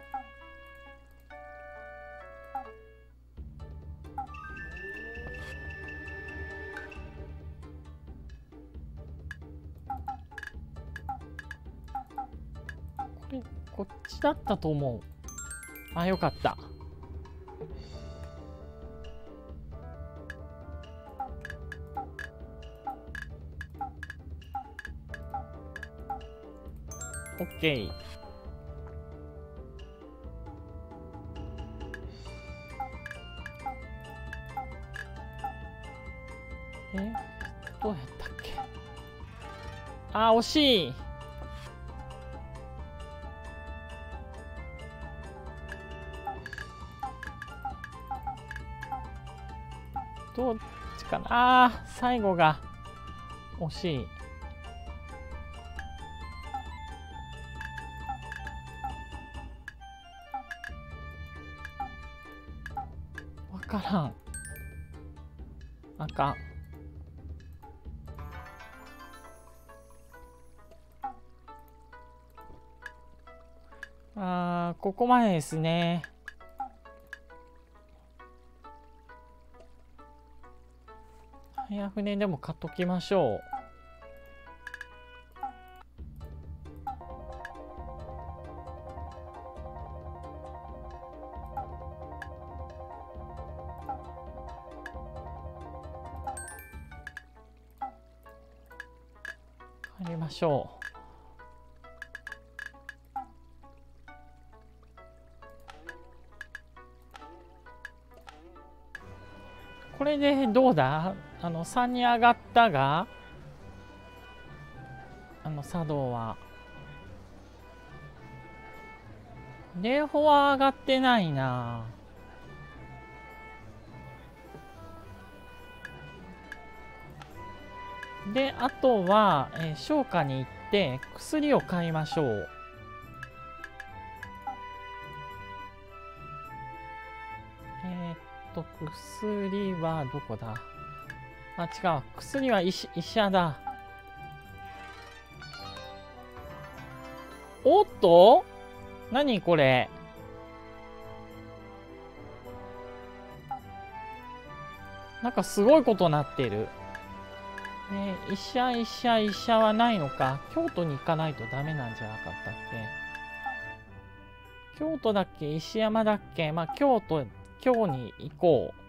これ、こっちだったと思う。あ、よかった。オッケー。え、どうやったっけ。あー、惜しい。どっちかな。あー、最後が惜しい。わからん。あかん。あー、ここまでですね。早船でも買っときましょう。帰りましょう。これでどうだ。あのさんに上がったが、あの茶道は霊峰は上がってないな。で、あとは、えー、商家に行って薬を買いましょう。えー、っと薬はどこだ。あ、違う。薬は医医者だ。おっと、何これ。なんかすごいことなってる。えー、医者、医者、医者はないのか。京都に行かないとダメなんじゃなかったっけ。京都だっけ、石山だっけ。まあ、京都、京に行こう。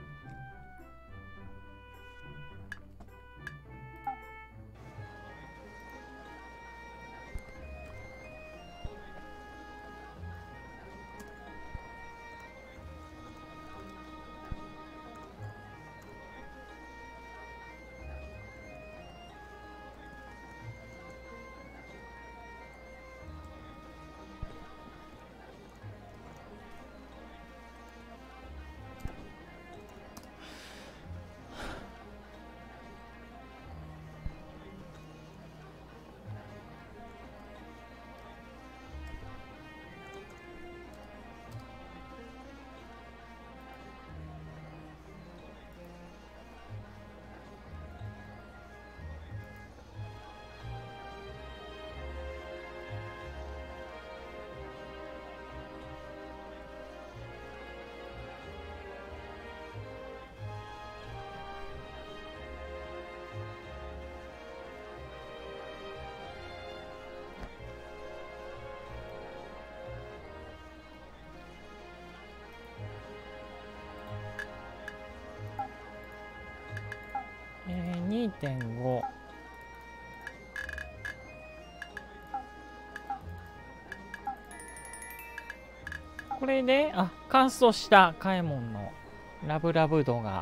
えー、にてんご。 これで、あ、乾燥したカエモンのラブラブ度が。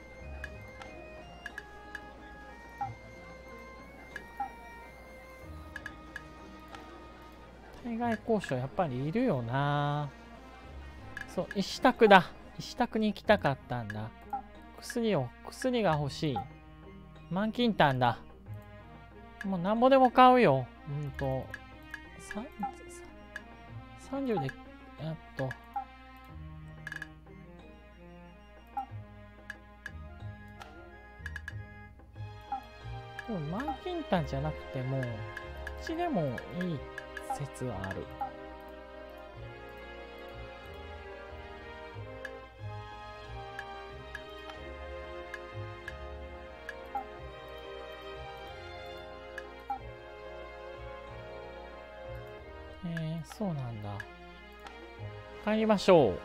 対外交渉やっぱりいるよな。そう、石宅だ。石宅に行きたかったんだ。薬を、薬が欲しい。満金丹だ。もうなんぼでも買うよ。うんと、さんじゅうで、えっと、でも満金丹じゃなくても、こっちでもいい説はある。えー、そうなんだ。帰りましょう。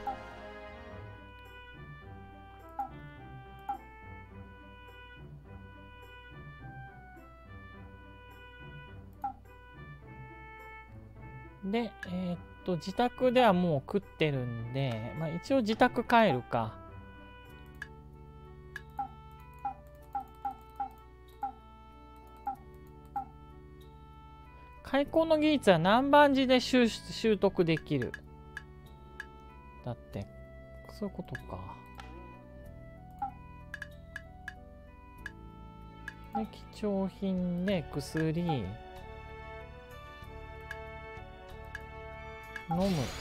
で、えーっと、自宅ではもう食ってるんで、まあ一応自宅帰るか。開墾の技術は何番時で習習得できる。だって、そういうことか。で、貴重品で薬。飲む。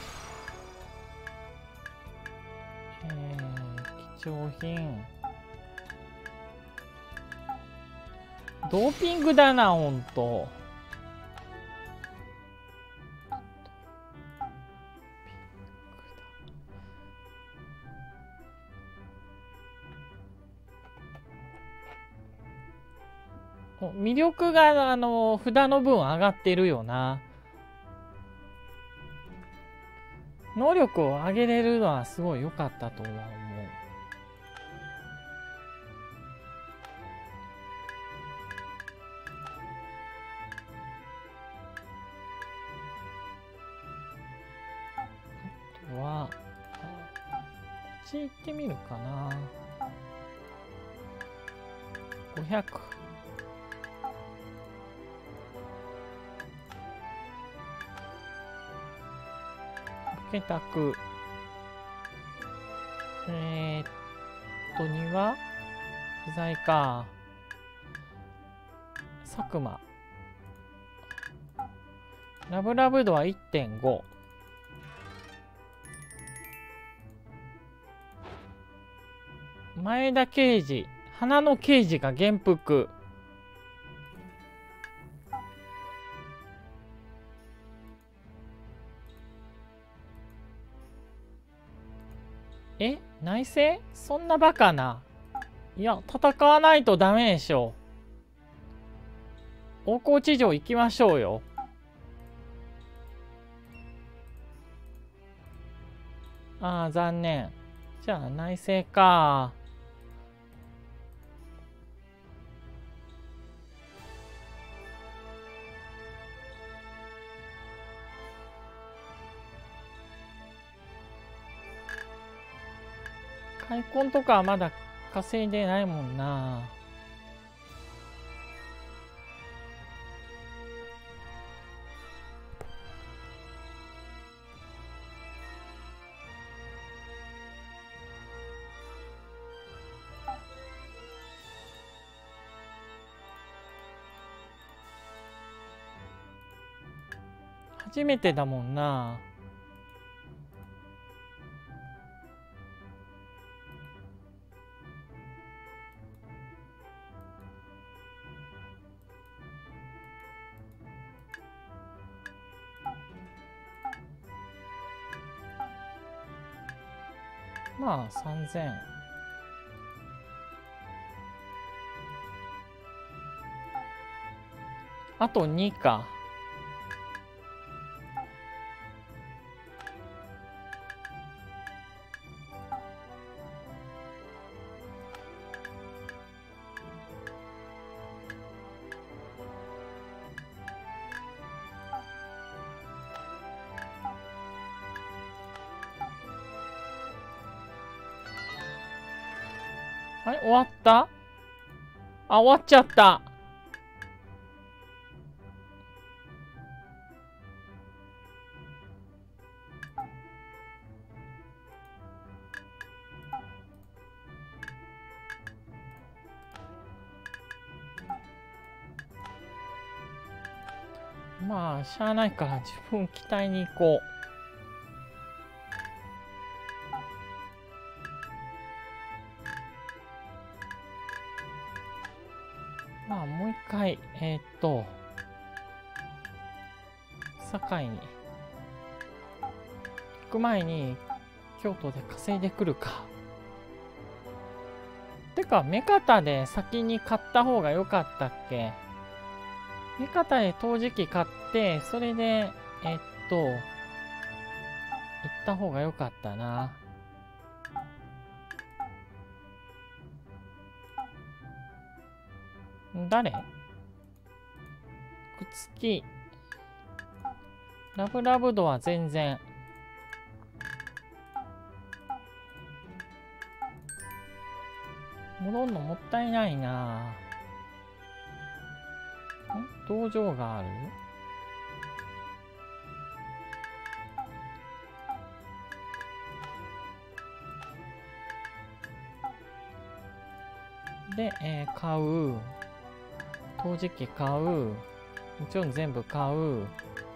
えー、貴重品。ドーピングだな、ほんと。魅力が、あの、札の分上がってるよな。能力を上げれるのはすごい良かったとは思う。あとは、こっち行ってみるかな。ごひゃく。受託。えー、っと、庭不在か。佐久間。ラブラブ度は いってんご。前田刑事。花の刑事が元服。え、内政そんなバカな。いや、戦わないとダメでしょう。大河地上行きましょうよ。ああ、残念。じゃあ、内政か。開墾とかはまだ稼いでないもんな。初めてだもんな。まあ、さんぜん。あとにか。 れ終わった？あ、終わっちゃった。まあ、しゃあないから自分期待に行こう。まあ、もう一回、えー、っと、堺に行く前に、京都で稼いでくるか。てか、目方で先に買った方が良かったっけ？目方で陶磁器買って、それで、えっと、行った方が良かったな。誰？くつき。ラブラブ度は全然。戻るのもったいないな。ん？道場がある？で、えー、買う。陶磁器買う。もちろん全部買う。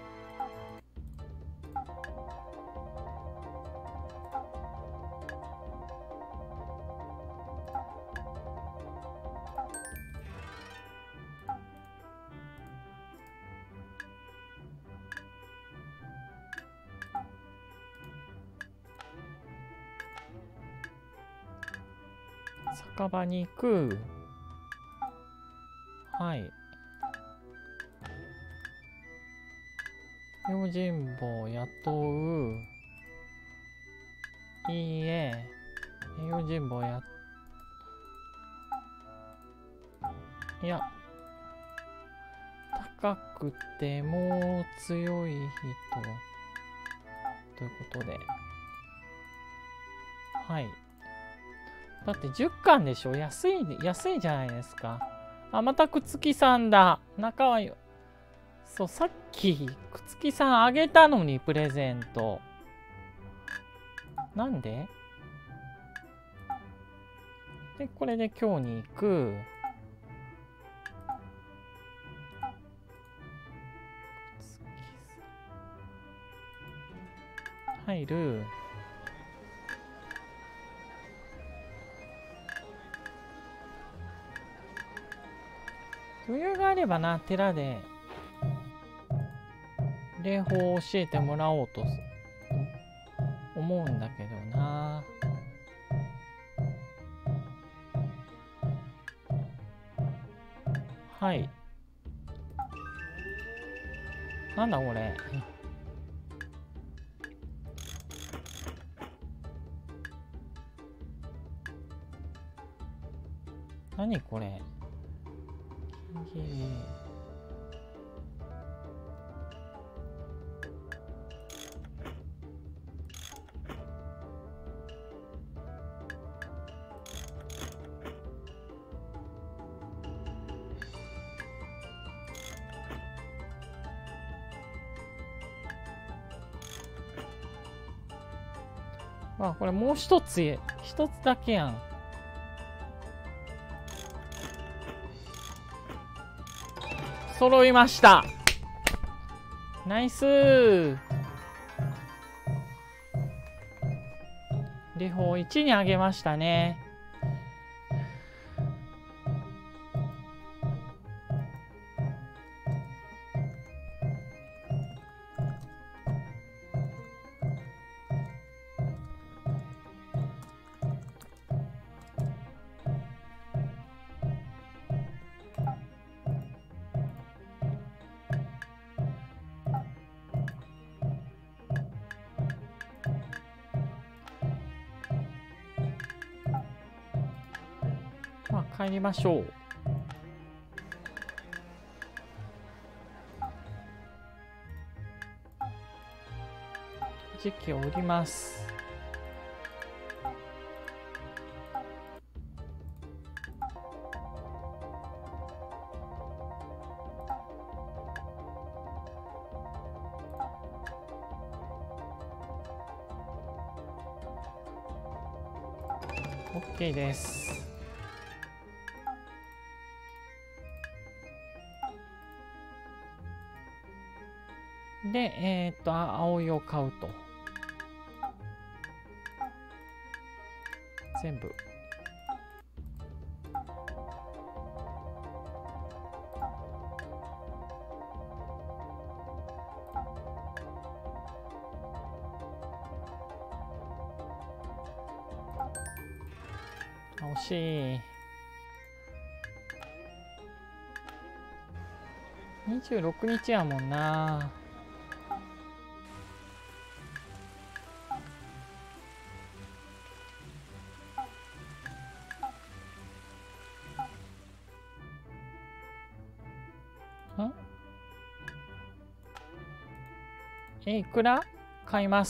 酒場に行く。はい。用心棒雇う。いいえ。用心棒や、いや。高くても強い人。ということで。はい。だってじゅっかんでしょ？安い、安いじゃないですか。あ、またくつきさんだ。中はよ。そう、さっき、くつきさんあげたのに、プレゼント。なんで？で、これで今日に行く。入る。余裕があればな、寺で礼法を教えてもらおうと思うんだけどな。はい。なんだこれ。何これ。あ、これもう一つ、一つだけやん。揃いました。ナイスー。礼法いちに上げましたね。まあ、帰りましょう。時期を売ります。 OK です。で、えっと、葵を買うと。全部。惜しい。にじゅうろくにちやもんな。んえ、いくら買います。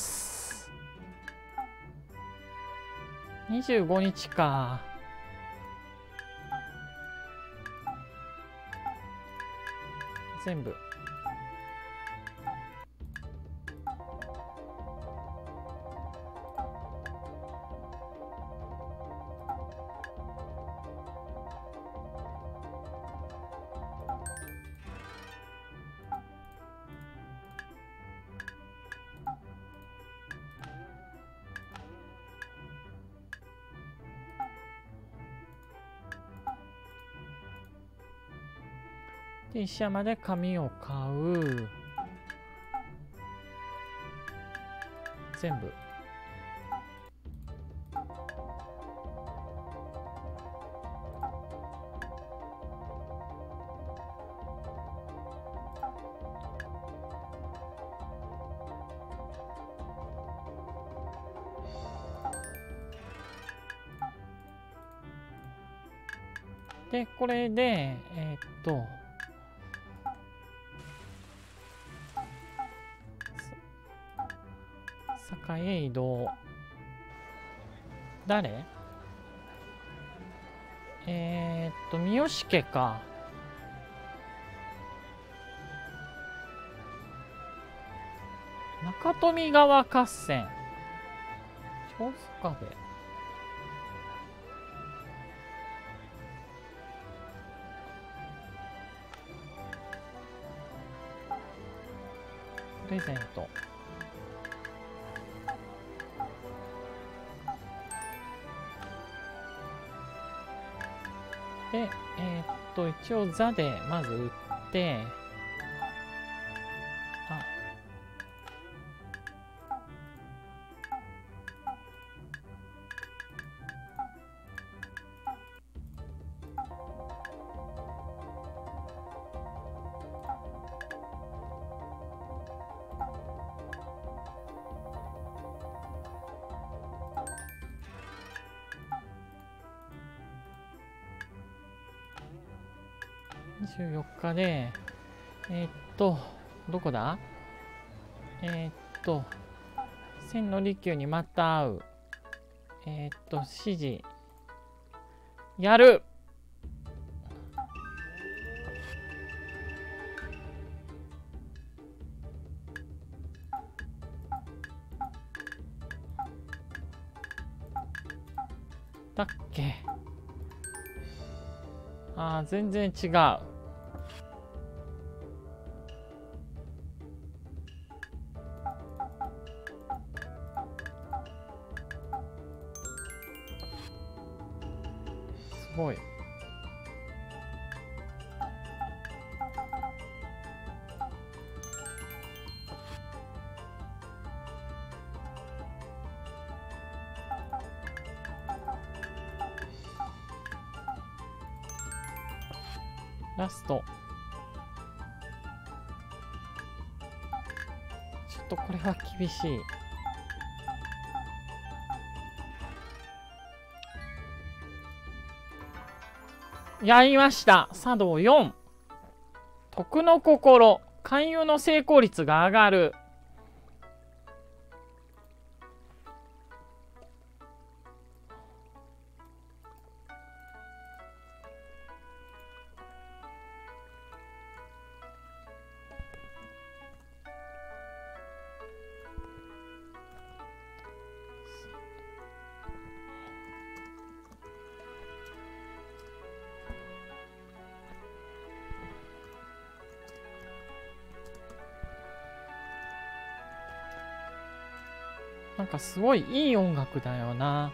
にじゅうごにちか。全部。で、石山で紙を買う。全部。で、これで、えー、っと、坂へ移動。誰？えー、っと、三好家か。中富川合戦。調査カフェ。プレゼント。で、えー、っと、一応座でまず打って、あ、にじゅうよっかで、えー、っと、どこだ？えー、っと、千利休にまた会う。えー、っと、指示。やる！だっけ？ああ、全然違う。すごい。ラスト。ちょっとこれは厳しい。やりました。茶道よん。徳の心。勧誘の成功率が上がる。 なんかすごいいい音楽だよな。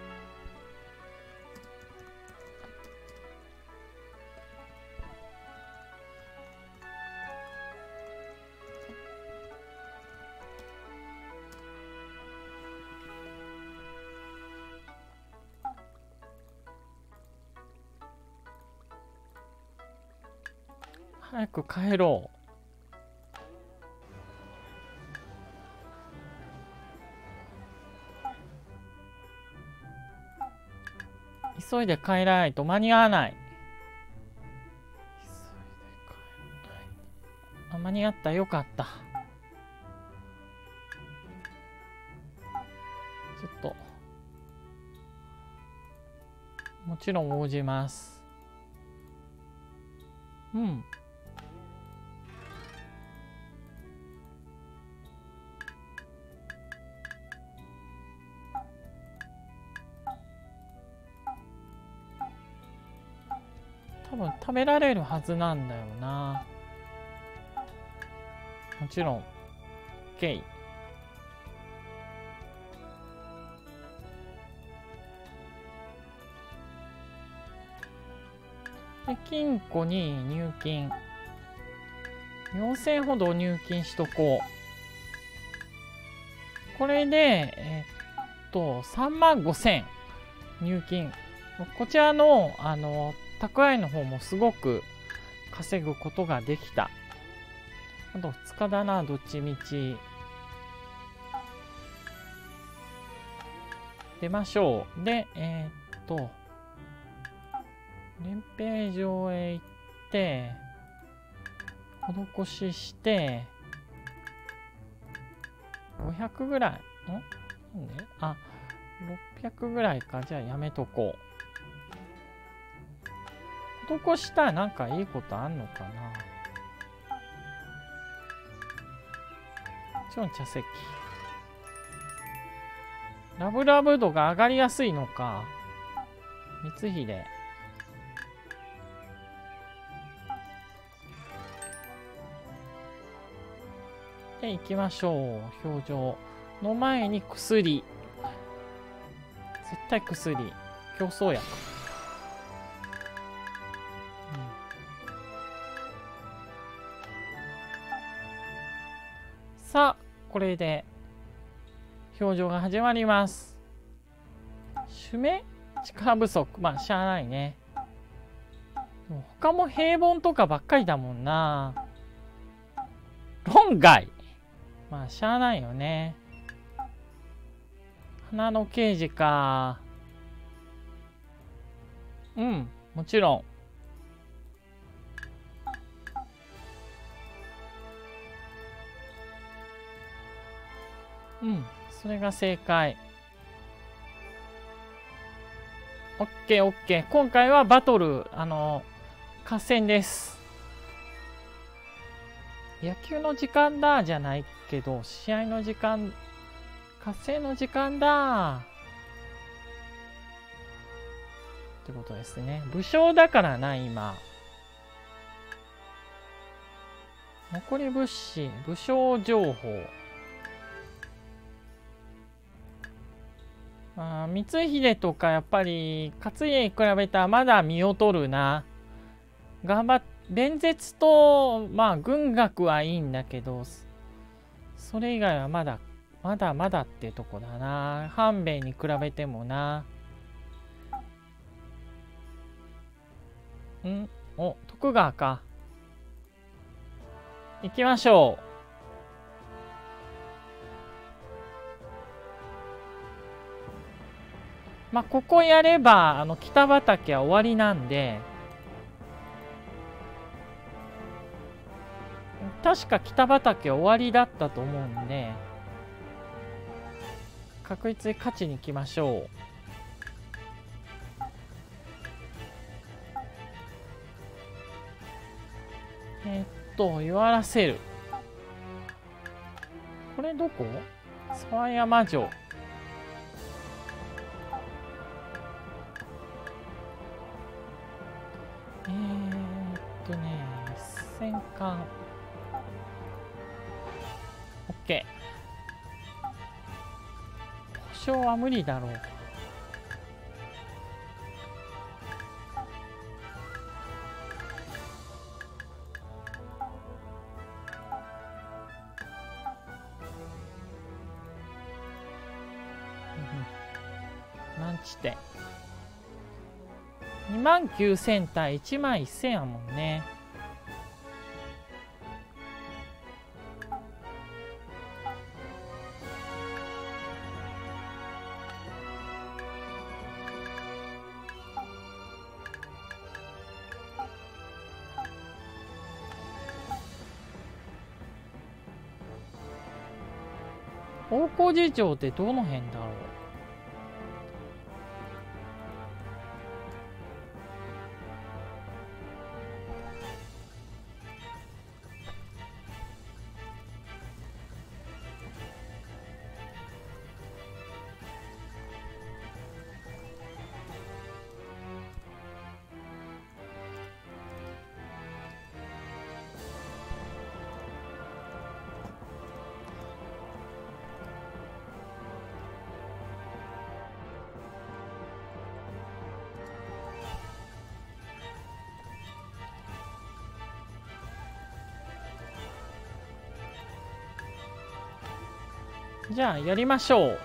早く帰ろう。急いで帰らないと間に合わない。急いで帰らない。あ、間に合った。よかった。ちょっともちろん応じます。うん。多分食べられるはずなんだよな。もちろん OK。 で金庫に入金よんせんほど入金しとこう。これでえっとさんまんごせん入金。こちらのあの蓄えの方もすごく稼ぐことができた。あとふつかだな、どっちみち。出ましょう。で、えー、っと、連兵場へ行って、施しして、ごひゃくぐらい。んなんであ、ろっぴゃくぐらいか。じゃあやめとこう。施したらなんかいいことあんのかな。ちょん茶席。ラブラブ度が上がりやすいのか。光秀。で、行きましょう。表情の前に薬。絶対薬。競争薬。さあ、これで表情が始まります。主命力不足。まあ、しゃあないね。でも他も平凡とかばっかりだもんな。論外。まあ、しゃあないよね。花の刑事か。うん、もちろん。うん、それが正解。オッケーオッケー。今回はバトル、あの、合戦です。野球の時間だじゃないけど、試合の時間、合戦の時間だってことですね。武将だからな、今。残り物資、武将情報。あ、光秀とかやっぱり勝家に比べたらまだ身を取るな。頑張っ連絶とまあ軍学はいいんだけど、それ以外はまだまだまだってとこだな。半兵衛に比べてもな。んお、徳川か。行きましょう。まあ、ここやれば、あの、北畠は終わりなんで、確か北畠終わりだったと思うんで、確実に勝ちに行きましょう。えー、っと、弱らせる。これどこ？沢山城。えーっとね、戦艦。OK。 昇は無理だろう。何地点にまんきゅうせん対いちまんせんやもんね。大河寺城ってどの辺だろう。じゃあやりましょう。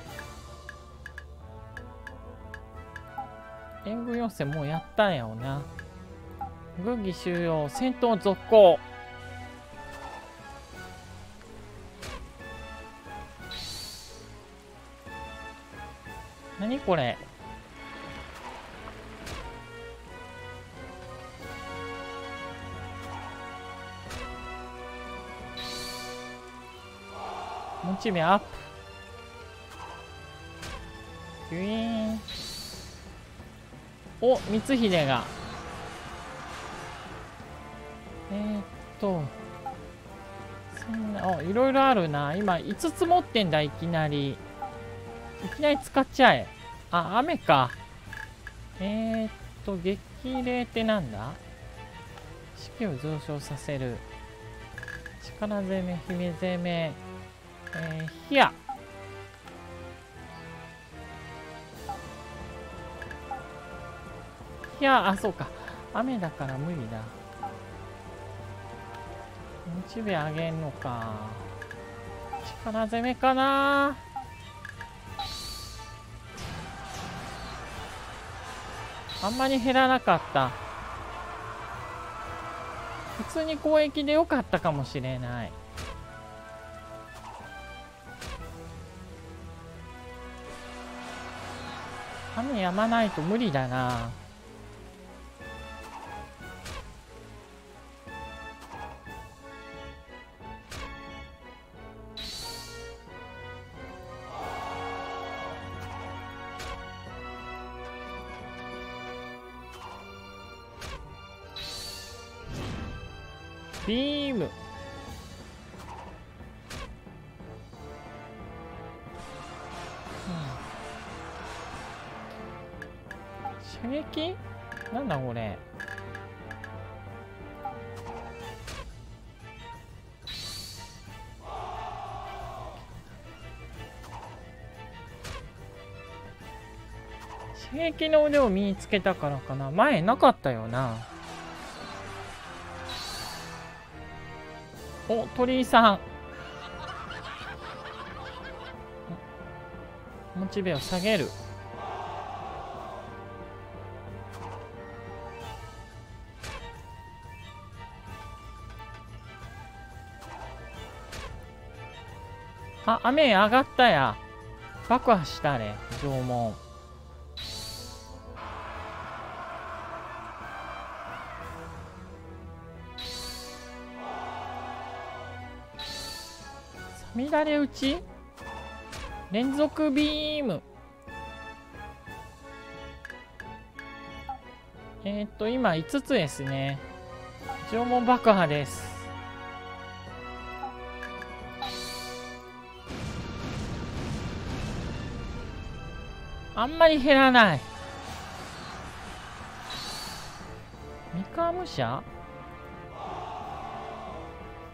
援軍要請もうやったんやろな。軍議終了、戦闘続行。何これ。モチベアップ。ギュイーン。お、光秀が。えー、っと。そんな、お、いろいろあるな。今、いつつ持ってんだ、いきなり。いきなり使っちゃえ。あ、雨か。えー、っと、激励ってなんだ？士気を上昇させる。力攻め、姫攻め。えー、ヒヤ。ヒヤ、あ、そうか。雨だから無理だ。モチベ上げんのか。力攻めかな。あんまり減らなかった。普通に攻撃でよかったかもしれない。雨やまないと無理だな。ビーム。射撃？なんだこれ。射撃の腕を身につけたからかな。前なかったよな。お、鳥居さん。モチベを下げる。あ、雨上がったや。爆破したれ、縄文。乱れ打ち連続ビーム。えー、っと今いつつですね。縄文爆破です。あんまり減らない。三河武者。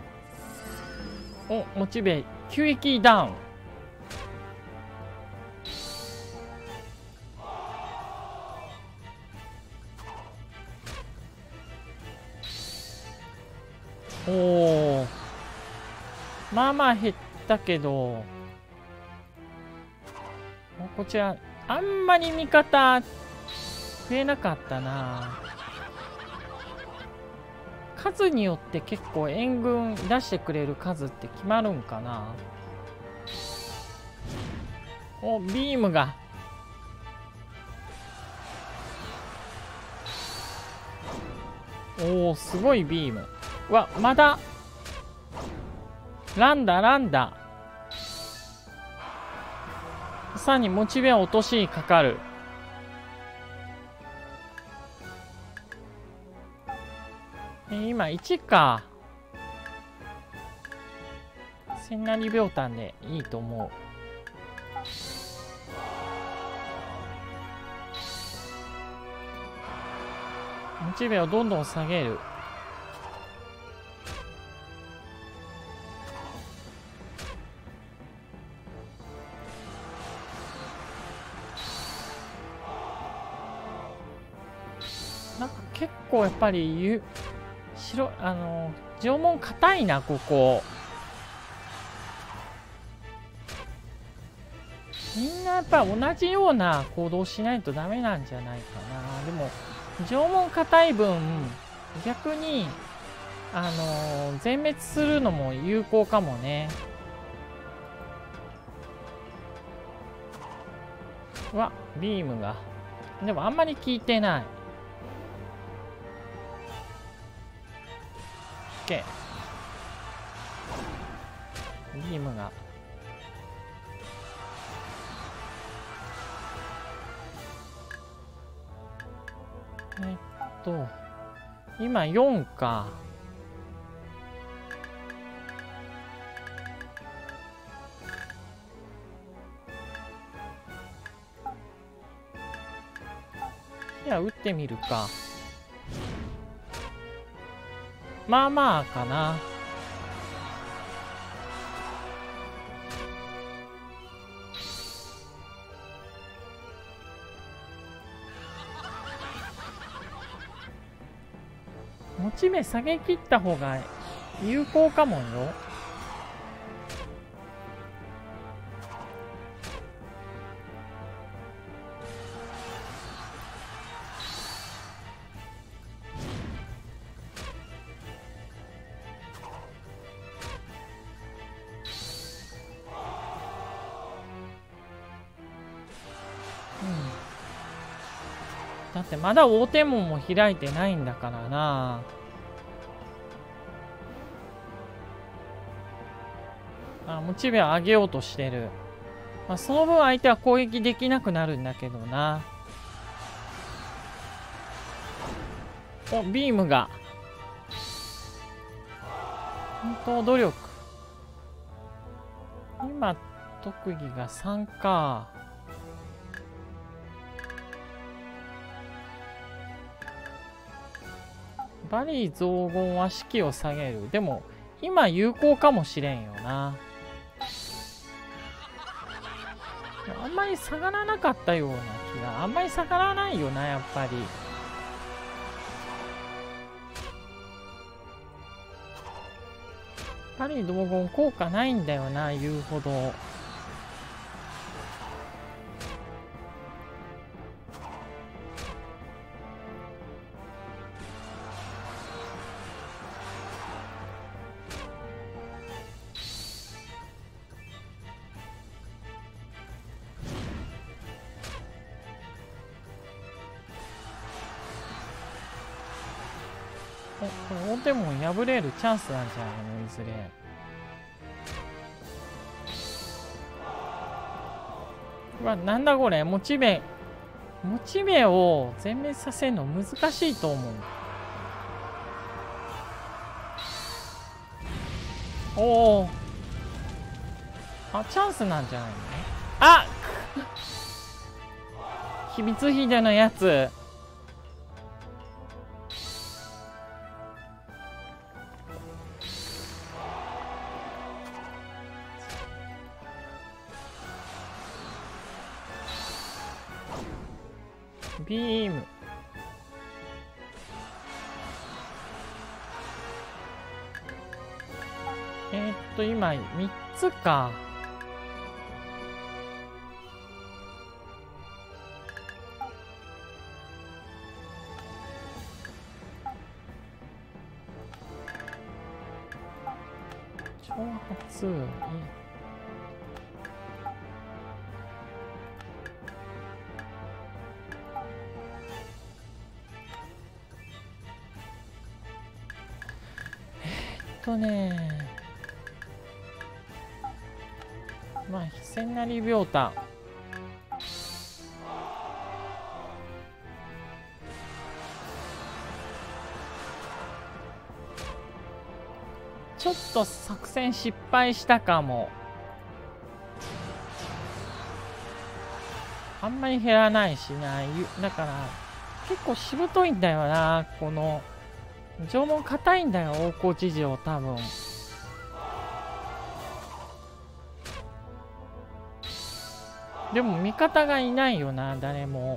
お、モチベ急激ダウン。 おお、まあまあ減ったけど、こちらあんまり味方増えなかったな。数によって結構援軍出してくれる数って決まるんかな。お、ビームが。おお、すごいビーム。うわ、まだランダランダ。さらにモチベは落としにかかる。えー、今いちか。千成秒単でいいと思う。モチベをどんどん下げる。なんか結構やっぱりゆ白あの縄文硬いな、ここ。みんなやっぱり同じような行動しないとダメなんじゃないかな。でも縄文硬い分逆にあの全滅するのも有効かもね。うわ、ビームがでもあんまり効いてない。 OK、 ビームがえっと今よんか。じゃあ打ってみるか。まあまあかな。モチベ下げ切った方が有効かもよ。だってまだ大手門も開いてないんだからな。あ、モチベを上げようとしてる。まあ、その分相手は攻撃できなくなるんだけどな。お、ビームが。本当努力。今特技がさんか。バリー増言は士気を下げる。でも今有効かもしれんよな。あんまり下がらなかったような気が。あんまり下がらないよな、やっぱり。バリー増言効果ないんだよな、言うほど。お、これ大手門破れるチャンスなんじゃないの、いずれ。うわ、なんだこれ。モチベモチベを全滅させるの難しいと思う。おお、あ、チャンスなんじゃないの。あっ秘密秀のやつ。ビーム。 えー、っと、今、みっつか。挑発、いい。えー、っとねまあ、千成秒太。ちょっと作戦失敗したかも。あんまり減らないしな。だから、結構しぶといんだよな。この、縄文硬いんだよ、大河内城、多分。でも味方がいないよな、誰も。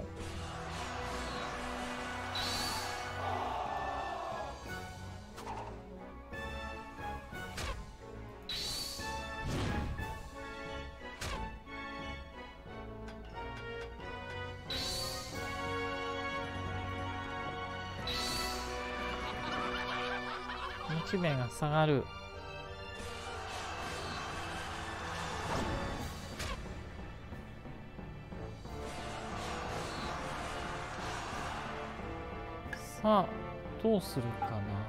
モチベが下がる。さあ、どうするかな。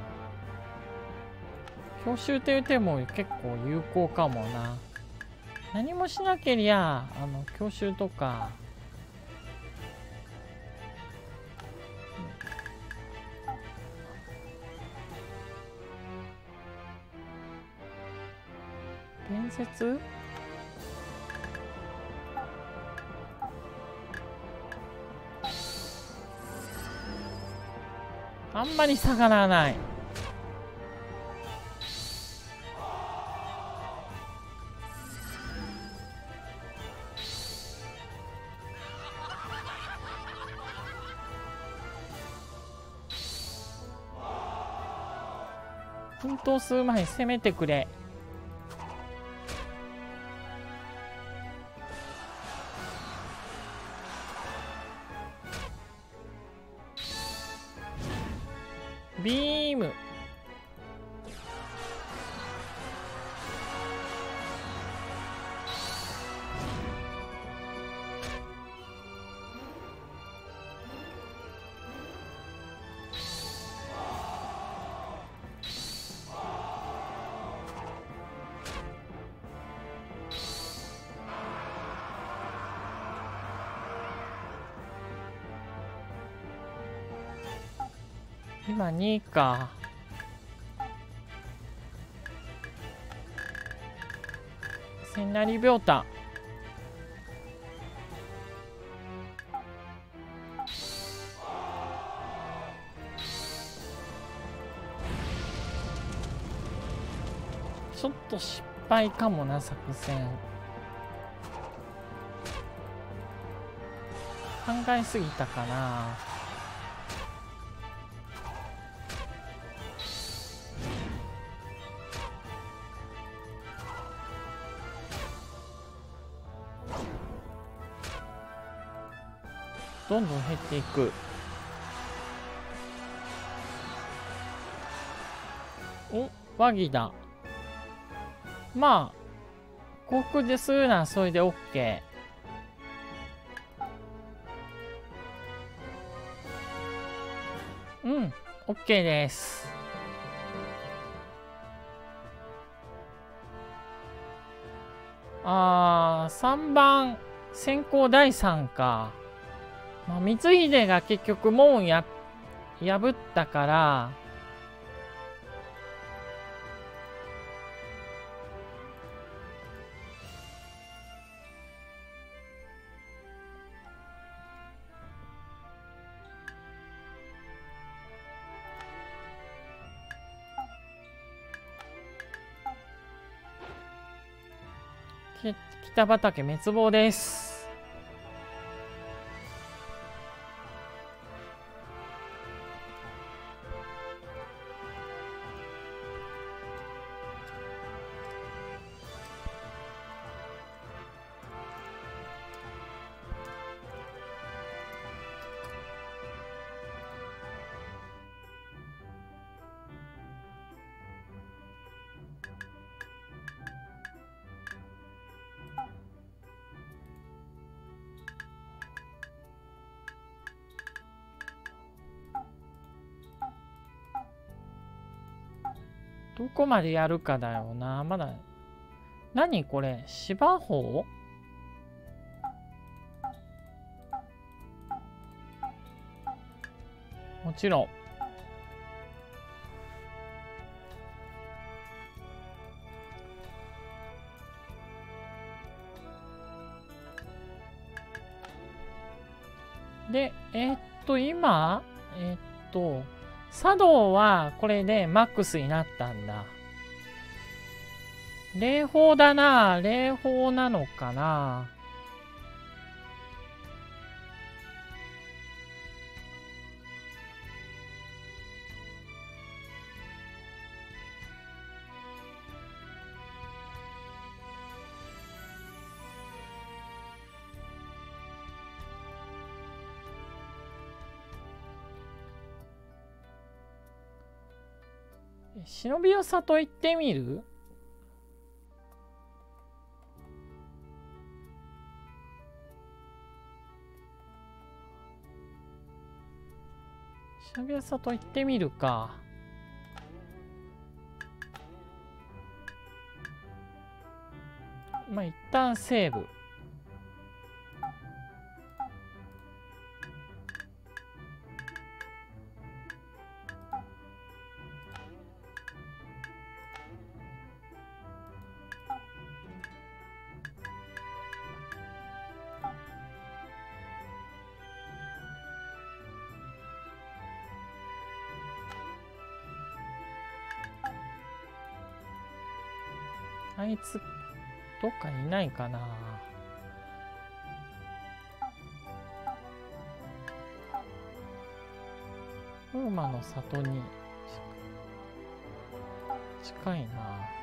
強襲という手も結構有効かもな。何もしなけりゃ、あの、強襲とか、伝説あんまり下がらない。奮闘する前に攻めてくれ。ビーム。今にか。千成秒太。ちょっと失敗かもな、作戦。考えすぎたかな。どんどん減っていく。お、和議だ。まあ降伏でするならそれで OK。 うん、 OK です。あー、さんばん先行だいさんか。まあ、光秀が結局門や破ったから、北畠滅亡です。 どこまでやるかだよな。まだ。何これ、芝生？もちろん。で、えーっと、今、えーっと、茶道はこれでマックスになったんだ。霊峰だな。霊峰なのかな。忍びの里行ってみる？忍びの里行ってみるか。まあ一旦セーブ。あいつ、どっかいないかな。風魔の里に近いな。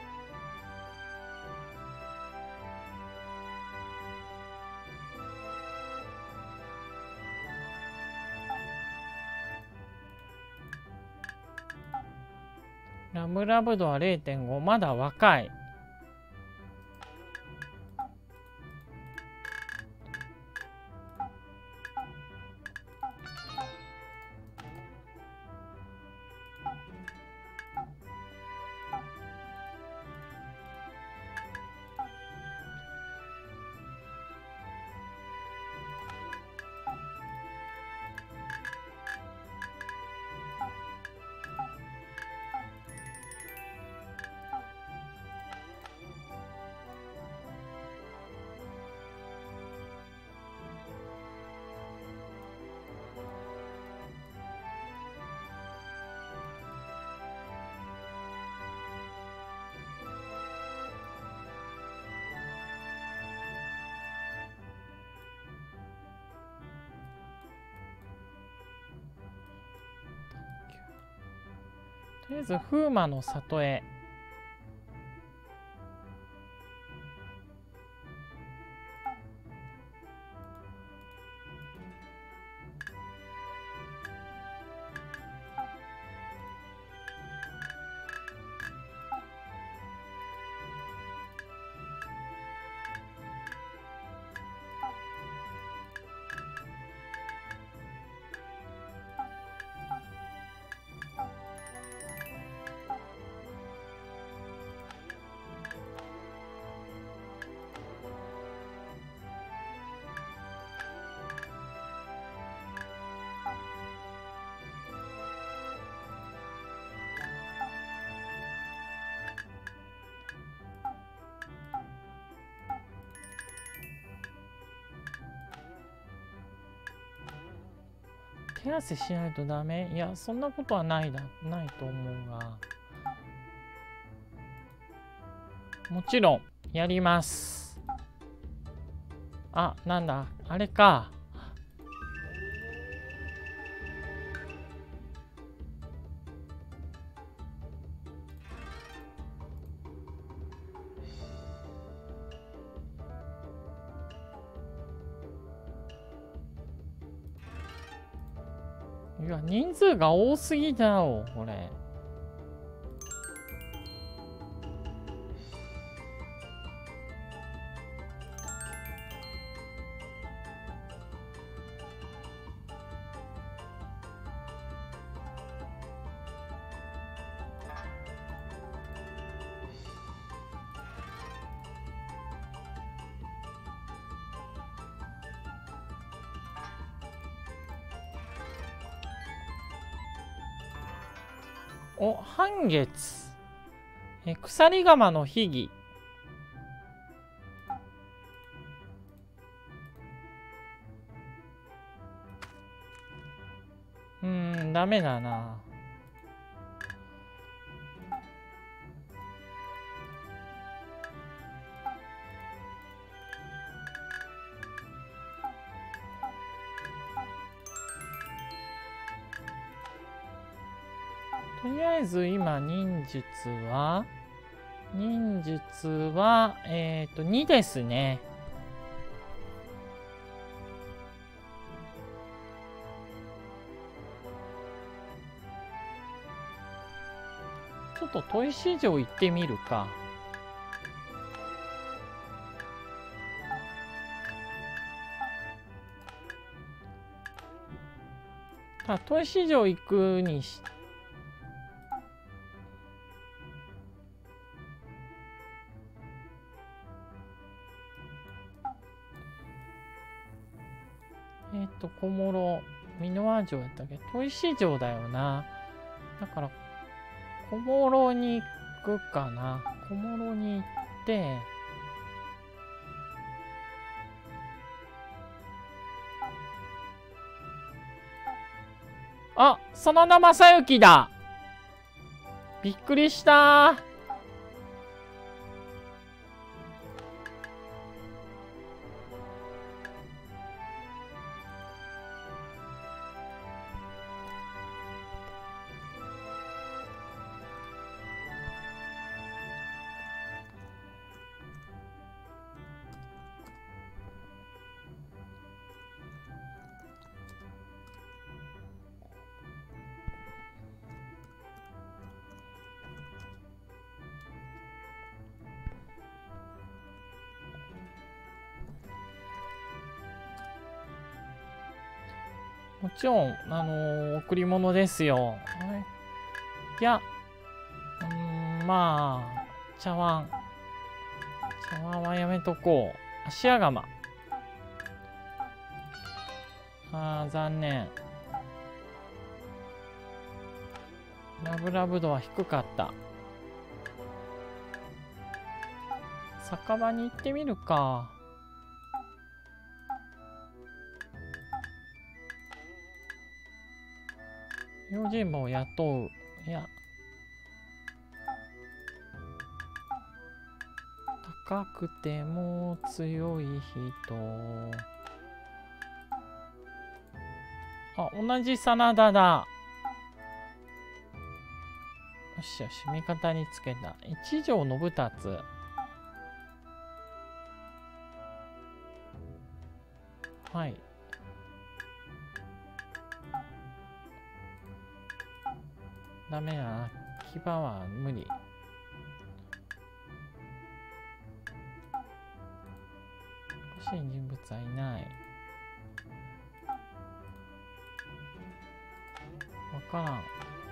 ラムラブ度は れいてんご、まだ若い。とりあえず風魔の里へ。手汗しないとダメ？いや、そんなことはないだ、ないと思うが。もちろん、やります。あ、なんだ、あれか。いや、人数が多すぎだろ、これ。 お、半月。え、鎖鎌の秘技。うーん、ダメだな。とりあえず今忍術は忍術はえっとにですね。ちょっと砥石城行ってみるか。あ、砥石城行くにしえっと、小諸、箕輪城やったっけ？砥石城だよな。だから、小諸に行くかな。小諸に行って、あ、真田昌幸だ。びっくりしたー。もちろん、あのー、贈り物ですよ。はい、いや、うーん、まあ、茶碗。茶碗はやめとこう。芦屋釜。あー、残念。ラブラブ度は低かった。酒場に行ってみるか。用心棒を雇う。いや。高くても強い人。あ、同じ真田だ。よしよし、味方につけた。一条信達。はい。ダメだな。騎馬は無理。欲しい人物はいない。わからん。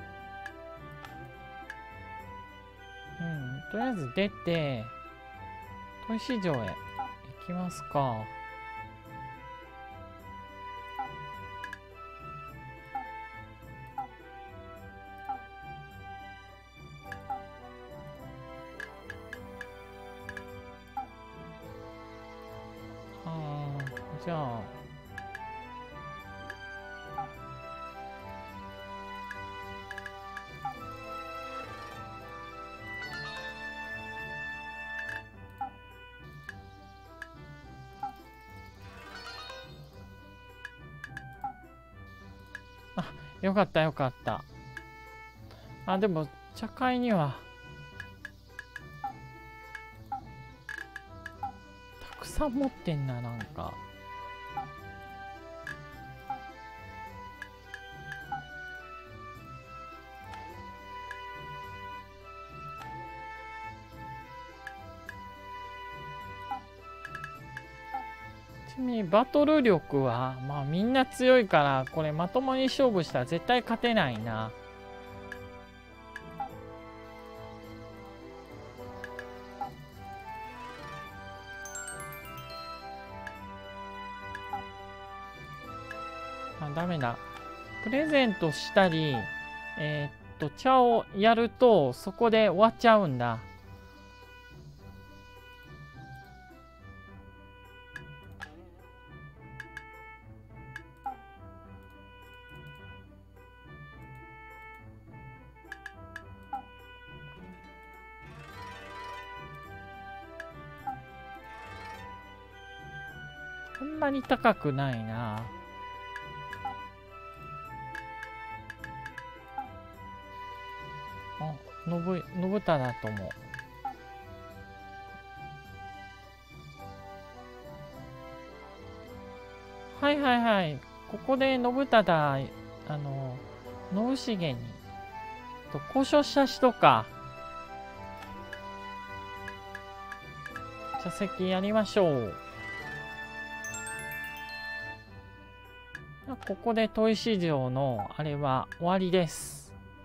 うん、とりあえず出て、砥石城へ行きますか。じゃああ、よかったよかった。あ、でも茶会にはたくさん持ってんな、なんか。ちなみにバトル力はまあみんな強いから、これまともに勝負したら絶対勝てないな。あ、ダメだ。プレゼントしたり、えー、っと茶をやるとそこで終わっちゃうんだ。あんまり高くないな。あ、のぶ、のぶただと思う。はいはいはい。ここで信忠、あの、信繁に、と交渉した人か。茶席やりましょう。ここで砥石城のあれは終わりです。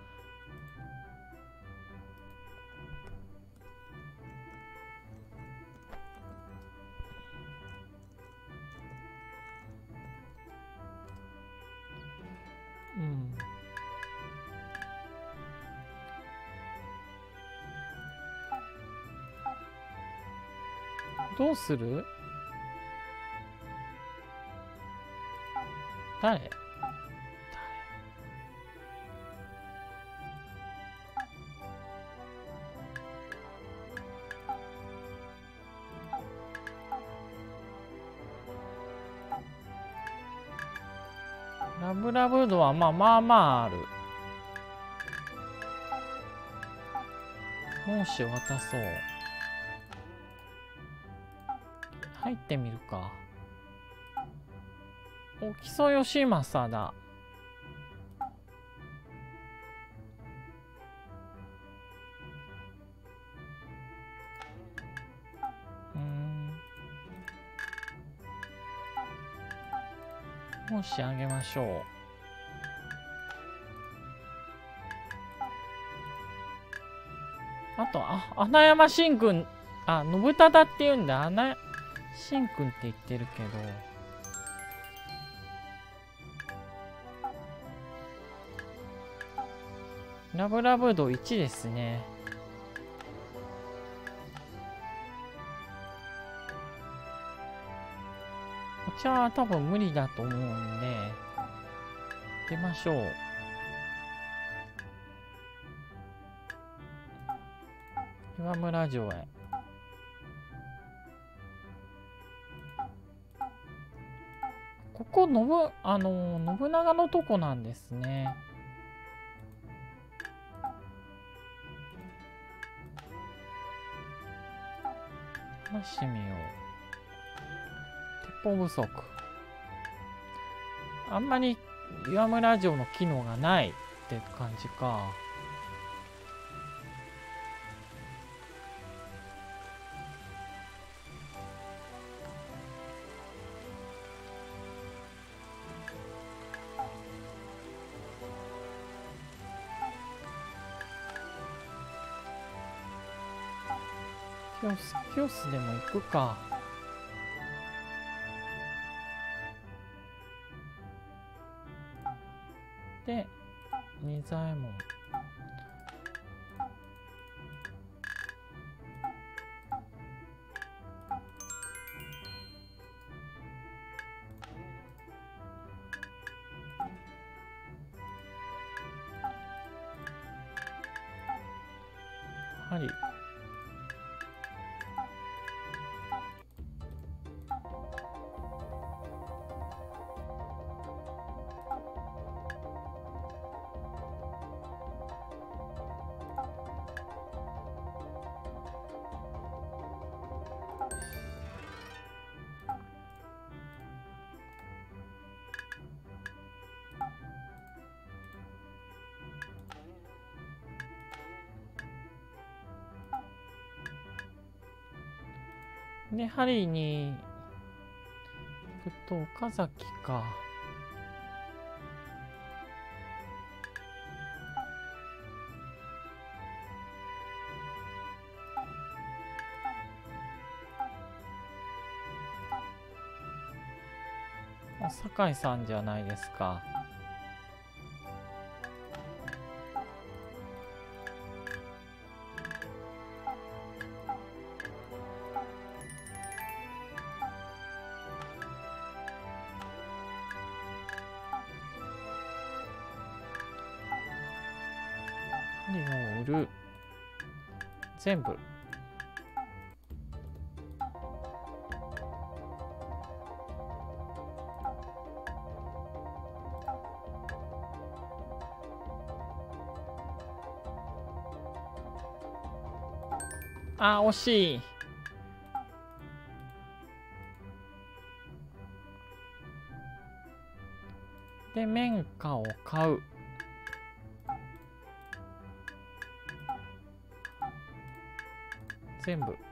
うん。どうする？誰？誰？ラブラブ度はまあまあまあある。もし渡そう。入ってみるか。お、木曽義政だ。うーん。もしあげましょう。あと、あ、穴山神君、あ、信忠って言うんだ。穴神君って言ってるけど。ラブラブ度いちですね。お茶は多分無理だと思うんで、出ましょう。岩村城へ。ここ、信、あの、信長のとこなんですね。話してみよう。鉄砲不足。あんまり岩村城の機能がないって感じか。キオス、キオスでも行くか。で、仁左衛門。針。で、針に行くと岡崎か。あ、酒井さんじゃないですか。 針を売る。全部。あ、惜しい。で、綿花を買う。全部。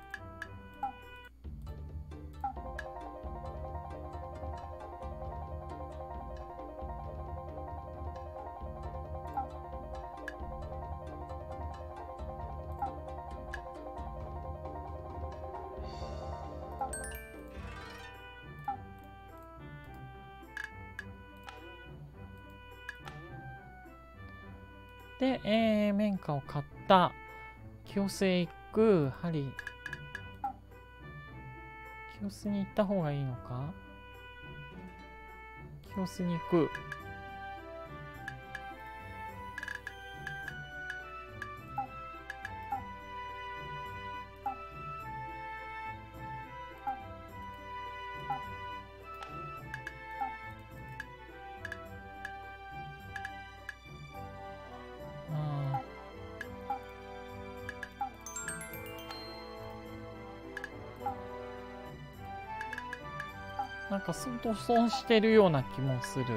で、えー、綿花を買った。清須へ行く。針。清須に行った方がいいのか。清須に行く。なんか相当損してるような気もする。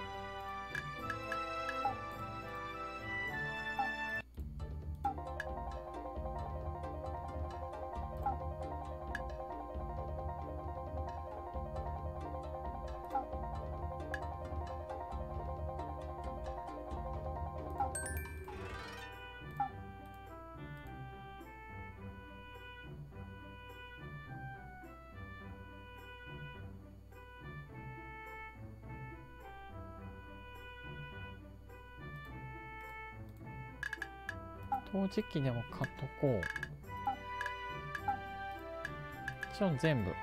陶磁器でも買っとこう。もちろん全部。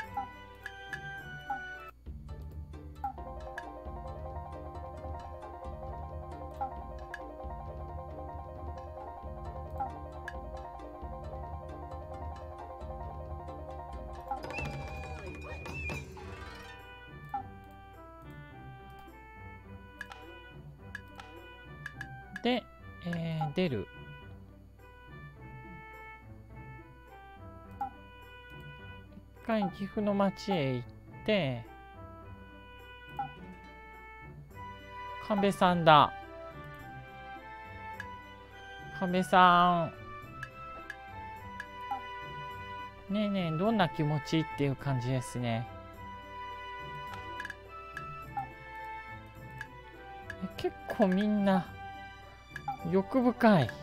で、えー、出る。一回岐阜の町へ行って、神戸さんだ。神戸さん。ねえねえ、どんな気持ちっていう感じですね。結構みんな欲深い。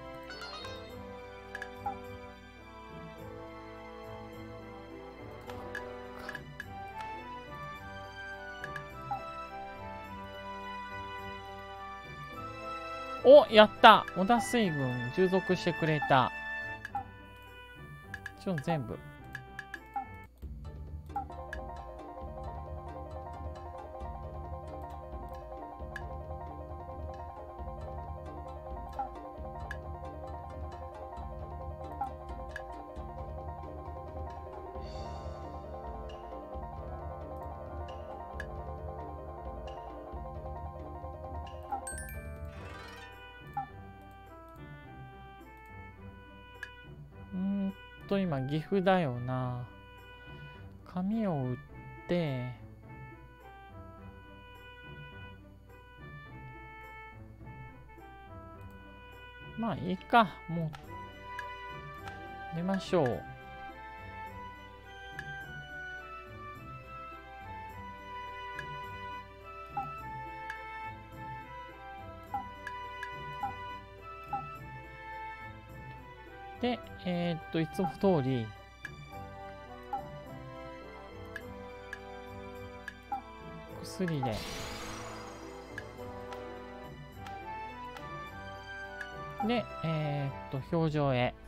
お、やった。織田水軍従属してくれた。ちょっと全部。と今岐阜だよな。紙を売ってまあいいか、もう出ましょう。で、えー、っといつも通り薬でで、えー、っと表情へ。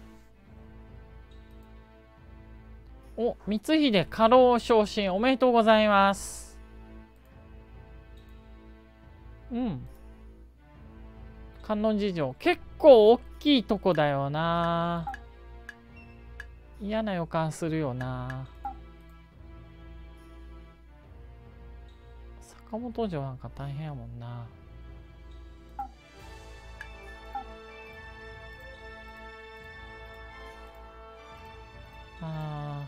お、光秀家老昇進おめでとうございます。うん。 観音寺城結構大きいとこだよな。嫌な予感するよな。坂本城なんか大変やもんな。あ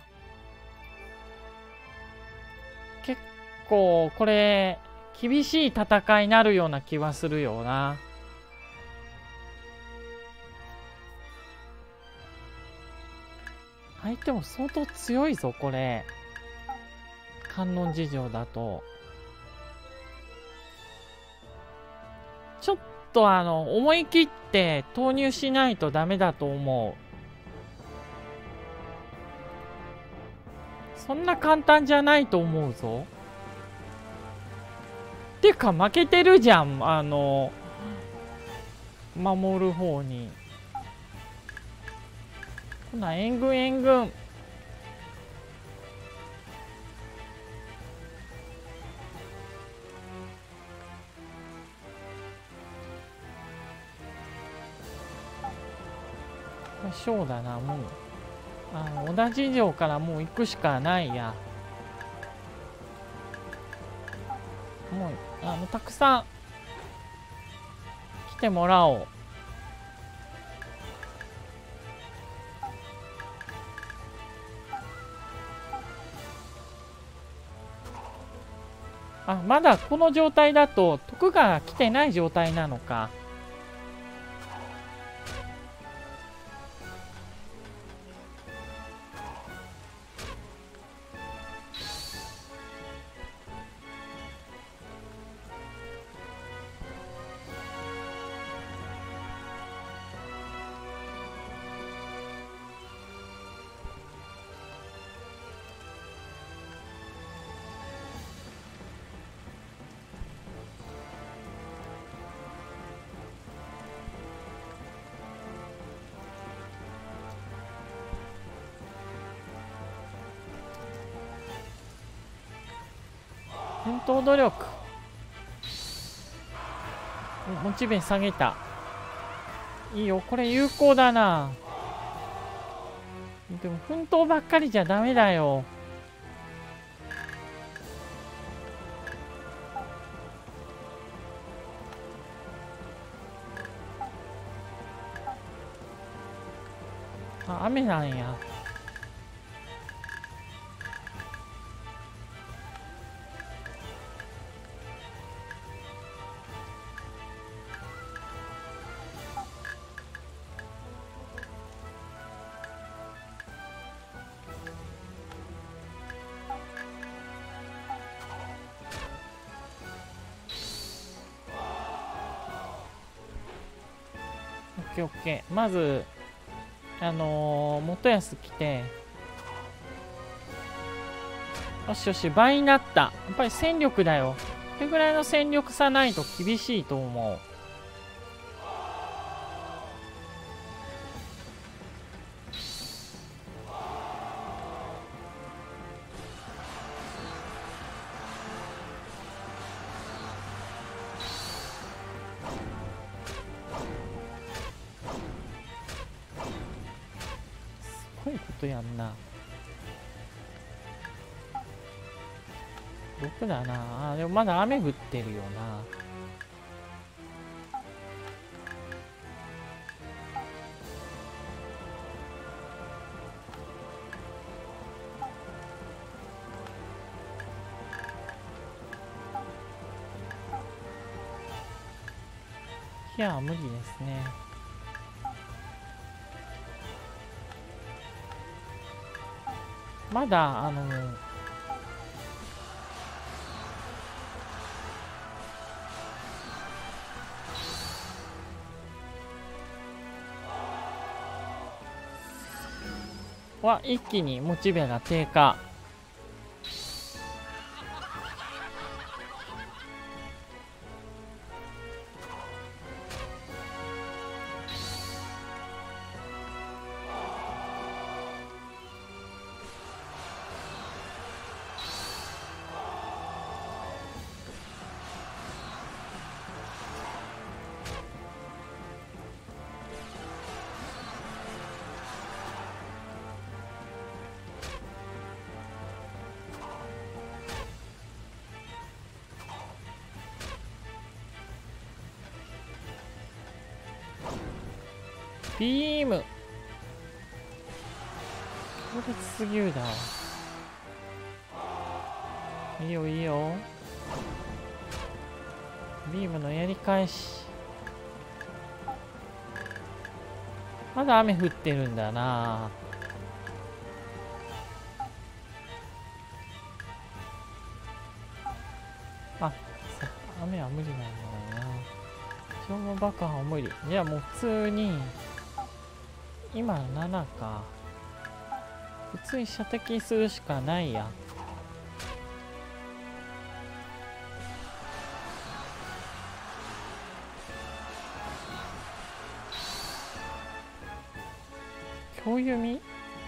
ー、結構これ厳しい戦いになるような気はするよな。相手も相当強いぞこれ。観音寺城だとちょっとあの思い切って投入しないとダメだと思う。そんな簡単じゃないと思うぞ。てか負けてるじゃん、あの守る方に。ほな援軍援軍。そうだな、もうあの小田地城からもう行くしかないや。もうあのたくさん来てもらおう。あ、まだこの状態だと徳川が来てない状態なのか。戦闘努力。モチベ下げた。いいよ、これ有効だな。でも奮闘ばっかりじゃダメだよ。あ、雨なんや。オッケーオッケー。まずあのー、元康来て、よしよし、倍になった。やっぱり戦力だよ。これぐらいの戦力差ないと厳しいと思う。すごいことやんな。ろくだなあ。でもまだ雨降ってるよな。いや無理ですね。まだあのは一気にモチベが低下。 ビーム強烈すぎるだわ。いいよいいよ。ビームのやり返し。まだ雨降ってるんだな。あ、雨は無理なんだろうな。消耗爆破は無理。じゃあもう普通に今ななか。普通に射的するしかないや。強弓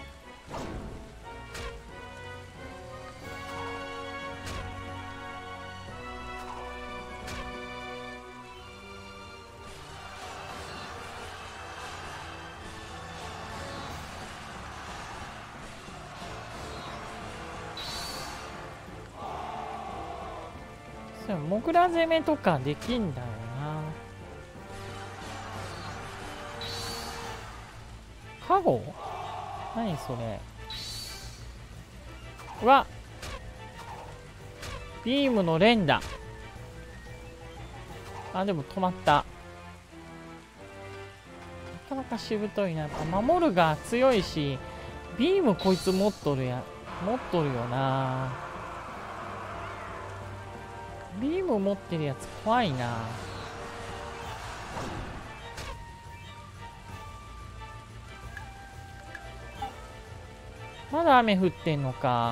モグラ攻めとかできんだよな。カゴ？何それ。うわ、ビームの連打。あ、でも止まった。なかなかしぶといな。やっぱ守るが強いし、ビームこいつ持っとるや持っとるよな。ビーム持ってるやつ怖いな。まだ雨降ってんのか。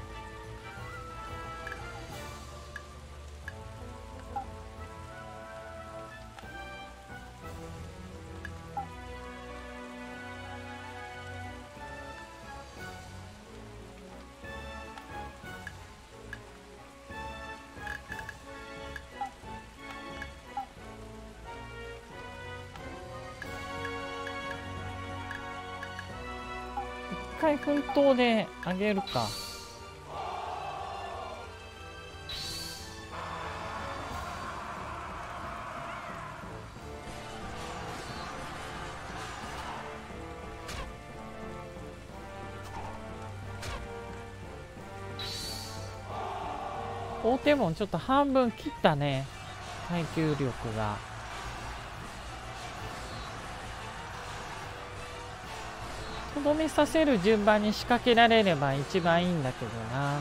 一回奮闘であげるか。大手門ちょっと半分切ったね、耐久力が。とどめさせる順番に仕掛けられれば一番いいんだけどな。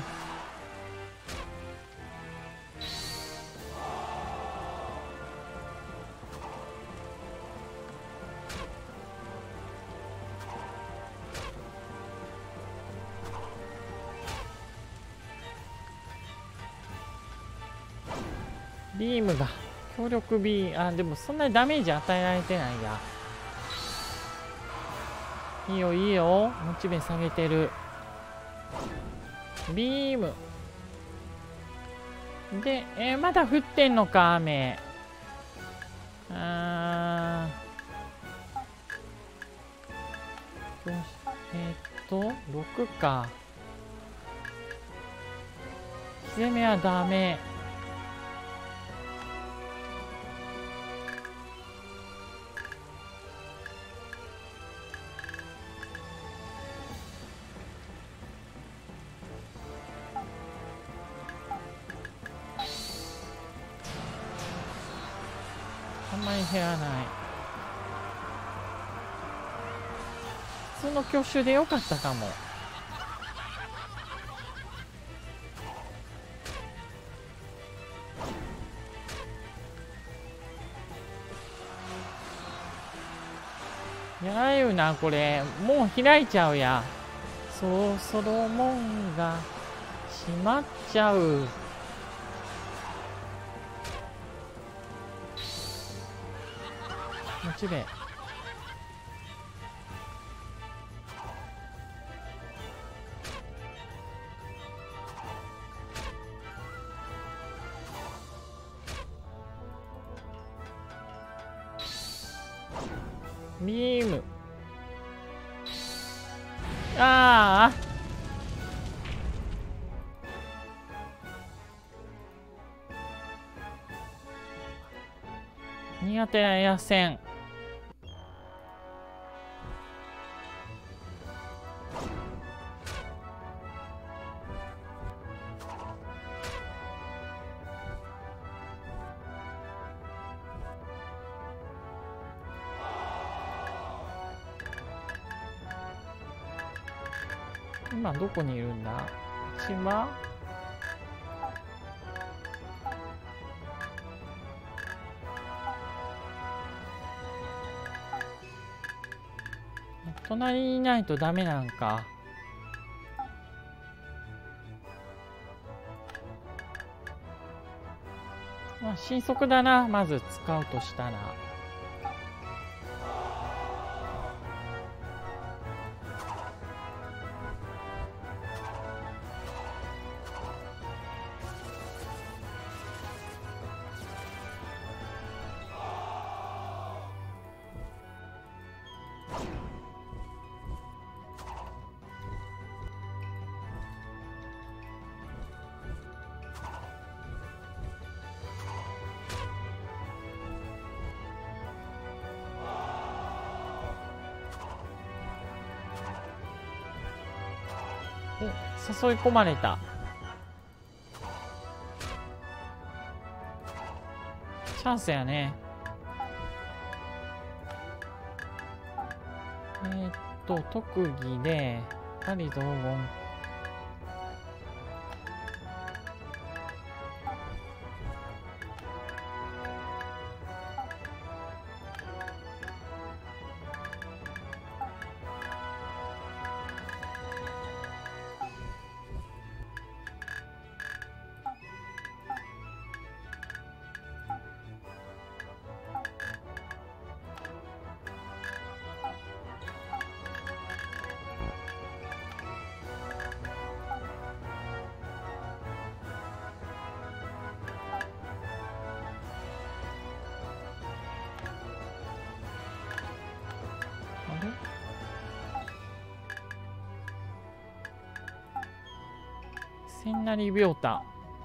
ビームが強力ビー、あ、でもそんなにダメージ与えられてないや。いいよいいよ、モチベ下げてる。ビームで、えー、まだ降ってんのか雨。あー、よし、えー、っとろくか。攻めはダメ。あんまり減らない。普通の挙手でよかったかも。やられるなこれ。もう開いちゃうや。そろそろ門が閉まっちゃう。モチベ。ビーム。ああ、苦手なエア戦。 今どこにいるんだ？島？隣にいないとダメなんか。まあ神速だな、まず使うとしたら。お、誘い込まれた。チャンスやね。えー、っと特技で針黄金。千成秒太。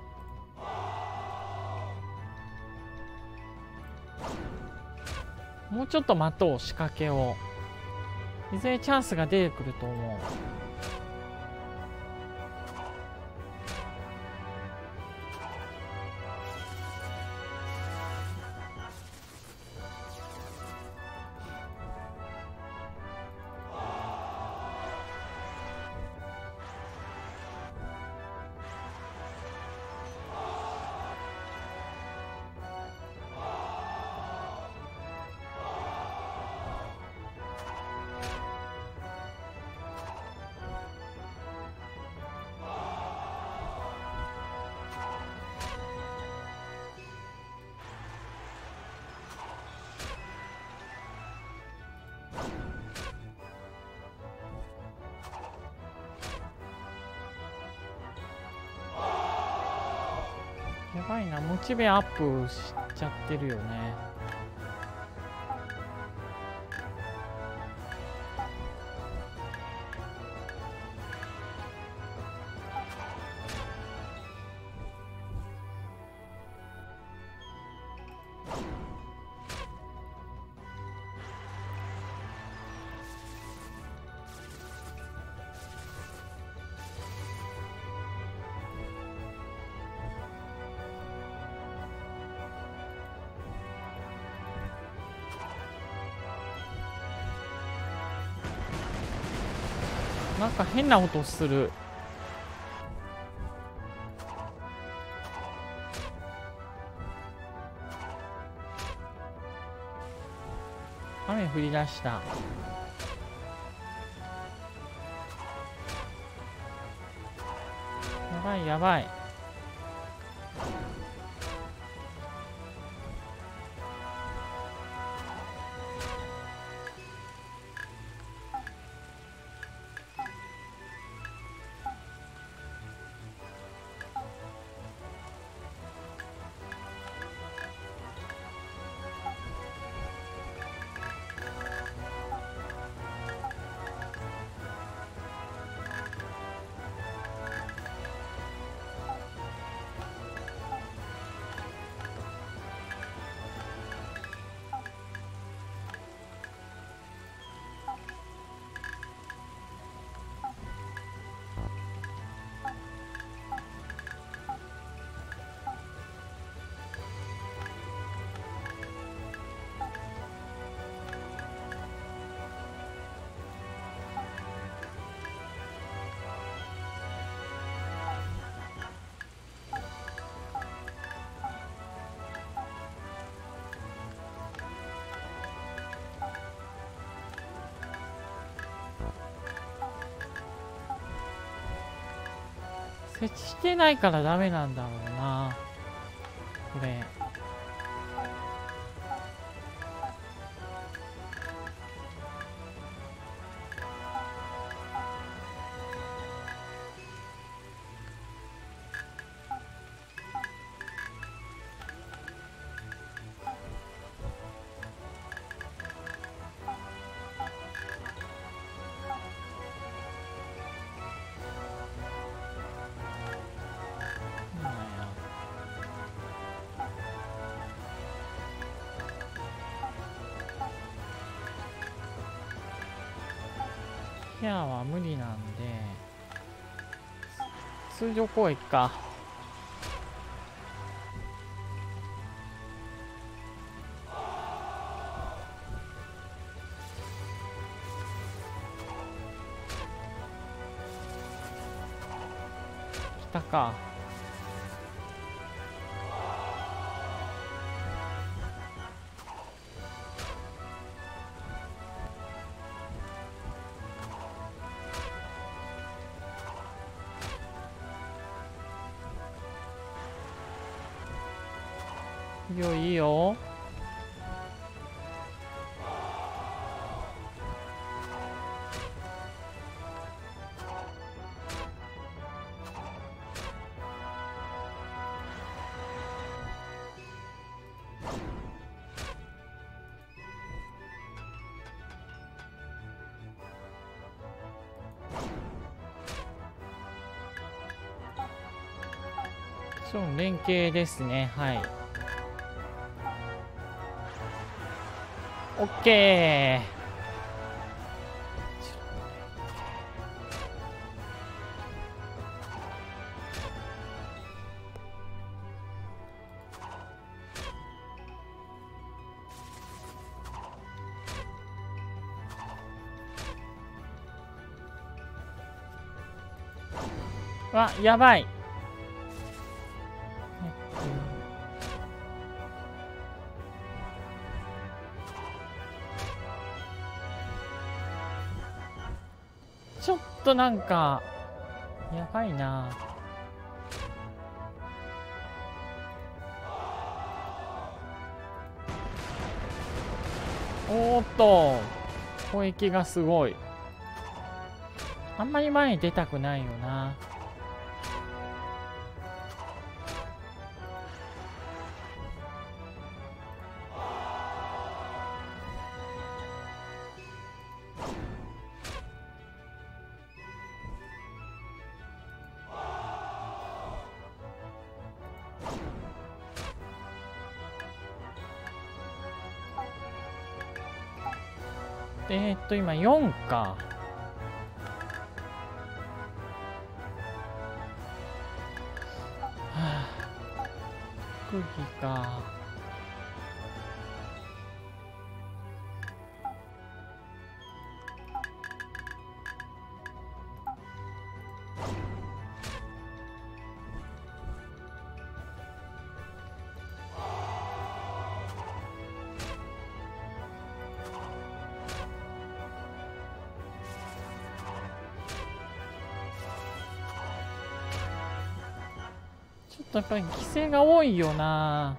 もうちょっと待とう、仕掛けを。いずれチャンスが出てくると思う。やばいな、モチベアップしちゃってるよね。なんか変な音する。雨降り出した。やばいやばい。 設置してないからダメなんだろうなこれ。ケアは無理なんで通常攻撃か。来たか。いいよいいよ。そう連携ですね。はい。オッケー。わ、やばい。ちょっとなんかやばいな。おーっと攻撃がすごい。あんまり前に出たくないよな。えー、っと今よんか。はあ、特技か。ちょっとやっぱり犠牲が多いよな。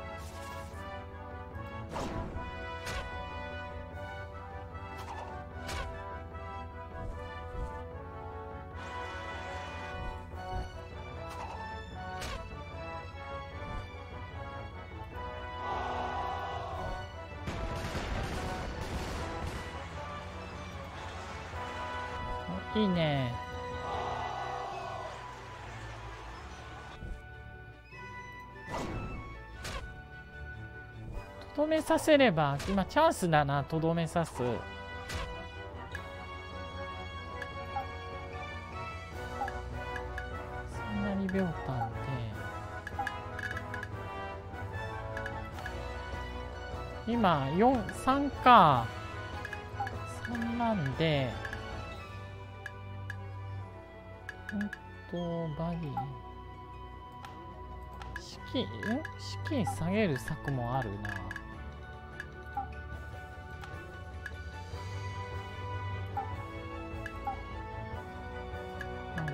いいね。とどめさせれば今チャンスだな。とどめさす。そんなに秒間で今よん、さんか。さんなんでほんとバギー資金ん資金下げる策もあるな。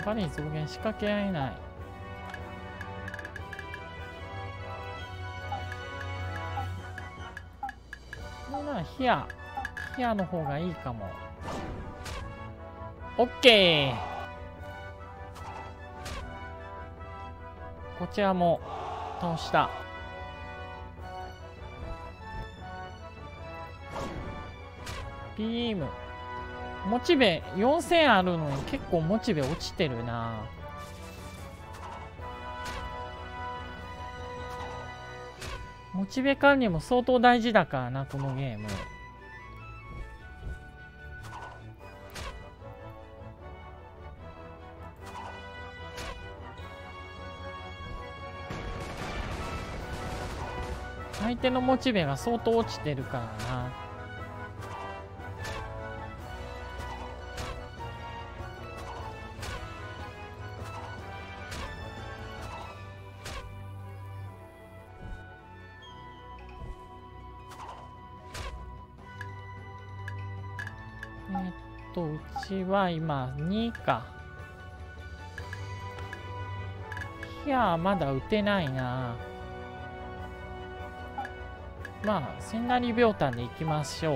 バリ増減仕掛け合えない。これならヒアヒアの方がいいかも。オッケー。こちらも倒した。ビームモチベよんせんあるのに結構モチベ落ちてるな。モチベ管理も相当大事だからな、このゲーム。相手のモチベが相当落ちてるからな。えーっとうちは今にか。いやーまだ打てないな。まあ千成秒単でいきましょう。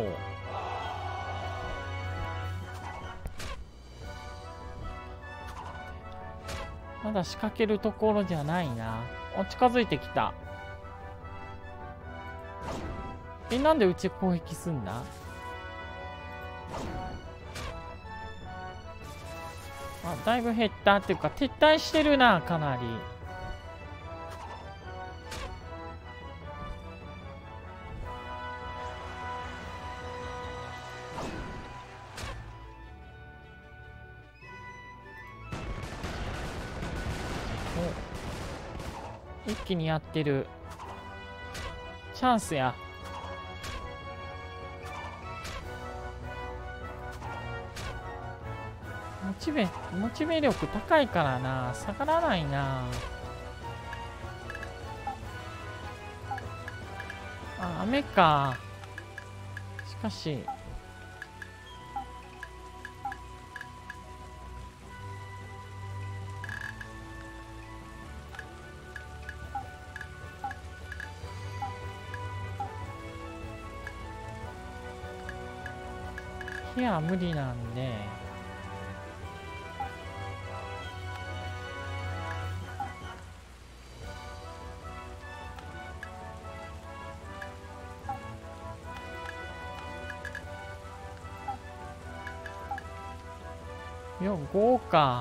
まだ仕掛けるところじゃないな。お、近づいてきた。え、なんでうち攻撃すんだ。あ、だいぶ減ったっていうか撤退してるな、かなり。一気にやってる。チャンスや。モチベモチベ力高いからな、下がらないな。あ、雨か。しかしいや無理なんで、よごか。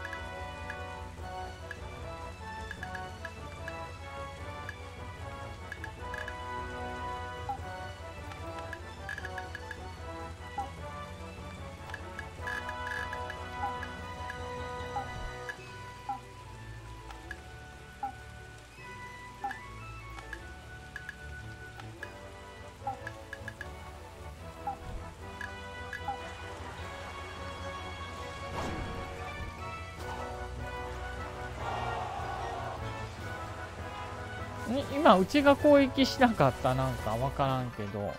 今うちが攻撃しなかった。なんか分からんけど、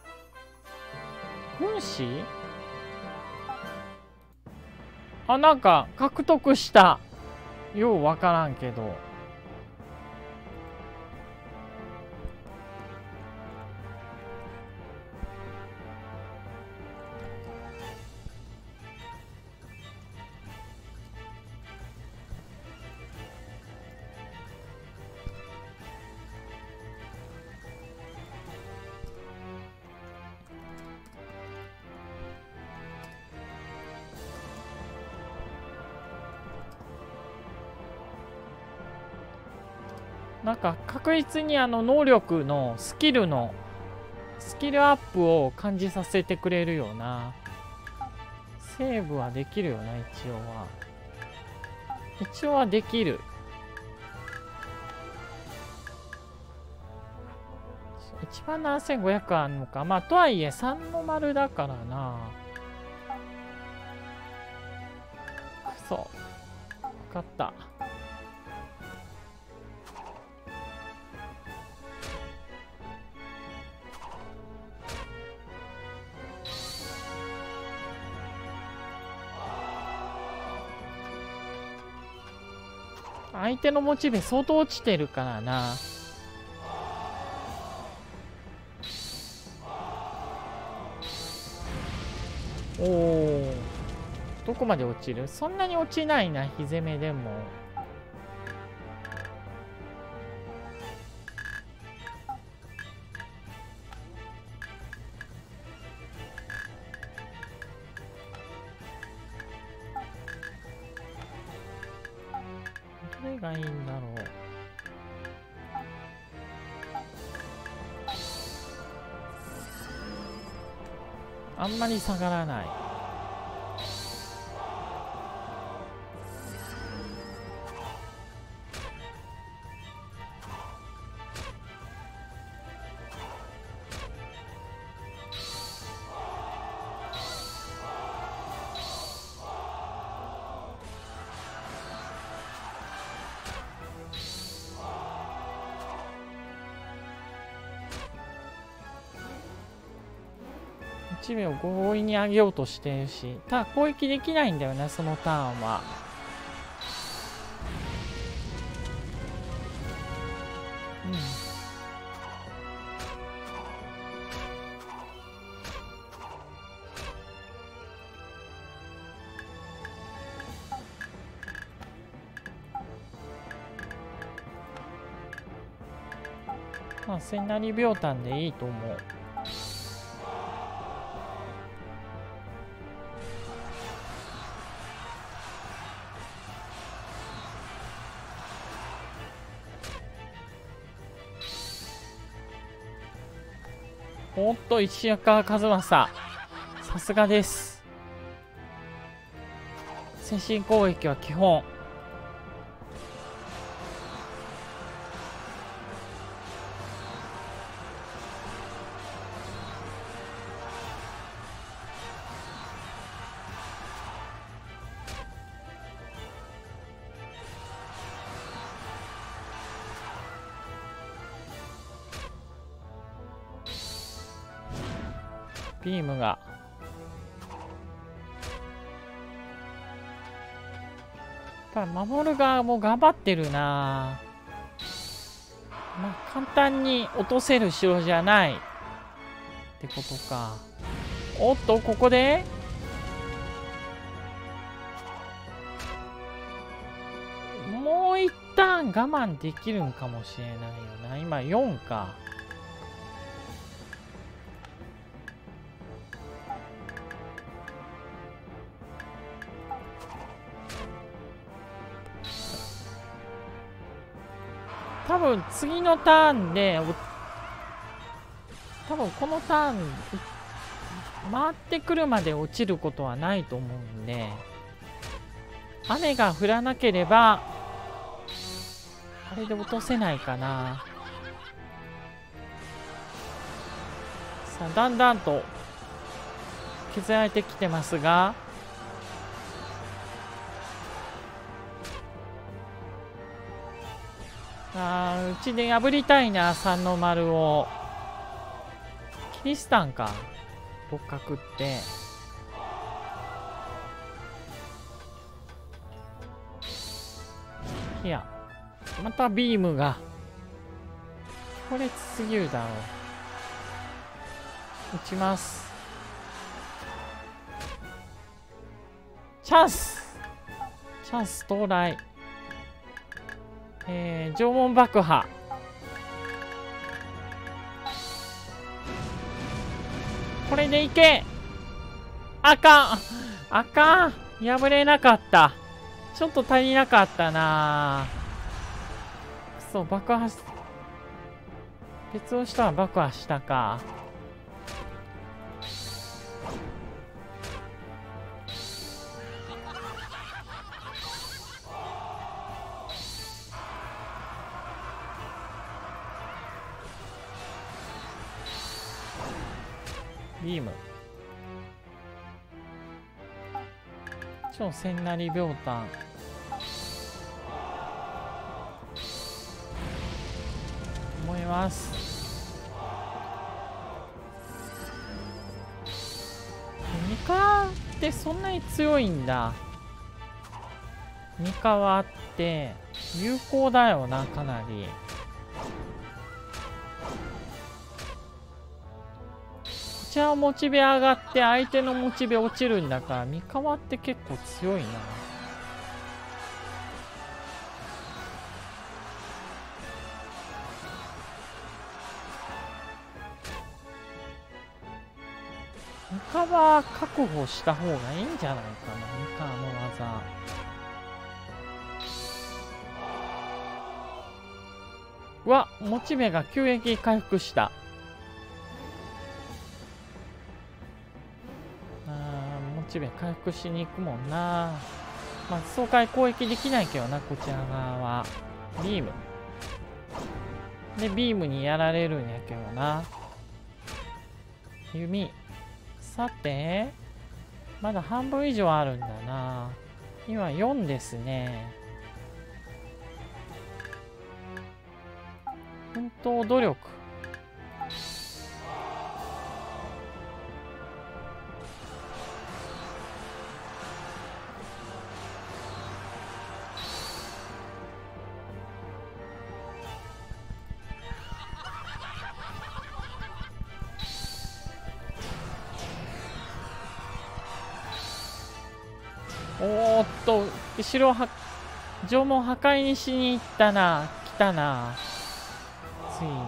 軍師、あ、なんか獲得した。よう分からんけど。なんか確実にあの能力のスキルのスキルアップを感じさせてくれるよな。セーブはできるよな、一応は。一応はできる。いちまんななせんごひゃくあるのか。まあとはいえさんの丸だからな。くそ、分かった。 相手のモチベ相当落ちてるからな。おお、どこまで落ちる？そんなに落ちないな、火攻めでも。どれがいいんだろう。あんまり下がらない。モチベを強引に上げようとしてるし、ただ攻撃できないんだよな、そのターンは。うん。まあ千成秒単でいいと思う。おっと、石川和正、さすがです。先進攻撃は基本。ビームがやっぱ守る側も頑張ってるな。まあ簡単に落とせる城じゃないってことか。おっと、ここでもう一旦我慢できるんかもしれないよな。今よんか。多分次のターンで、多分このターン回ってくるまで落ちることはないと思うんで、雨が降らなければあれで落とせないかな。さあだんだんと削られてきてますが、あー、うちで破りたいな、三の丸を。キリシタンか、六角って。いや、またビームが。強烈すぎるだろう。打ちます。チャンスチャンス到来。えー、縄文爆破。これでいけ。あかんあかん、破れなかった。ちょっと足りなかったな。そう、爆破し別の人は爆破したか。ビーム超千成秒単。思います。ミカってそんなに強いんだ。 三河って有効だよな、かなり。こちらモチベ上がって相手のモチベ落ちるんだから、三河って結構強いな。三河確保した方がいいんじゃないかな、三河の技。うわ、モチベが急激に回復した。モチベ回復しに行くもんな。まあ爽快攻撃できないけどな、こちら側は。ビームでビームにやられるんやけどな。弓。さてまだ半分以上あるんだな。今よんですね。奮闘努力。おーっと、後ろは縄文破壊にしに行ったな。来たな、ついに。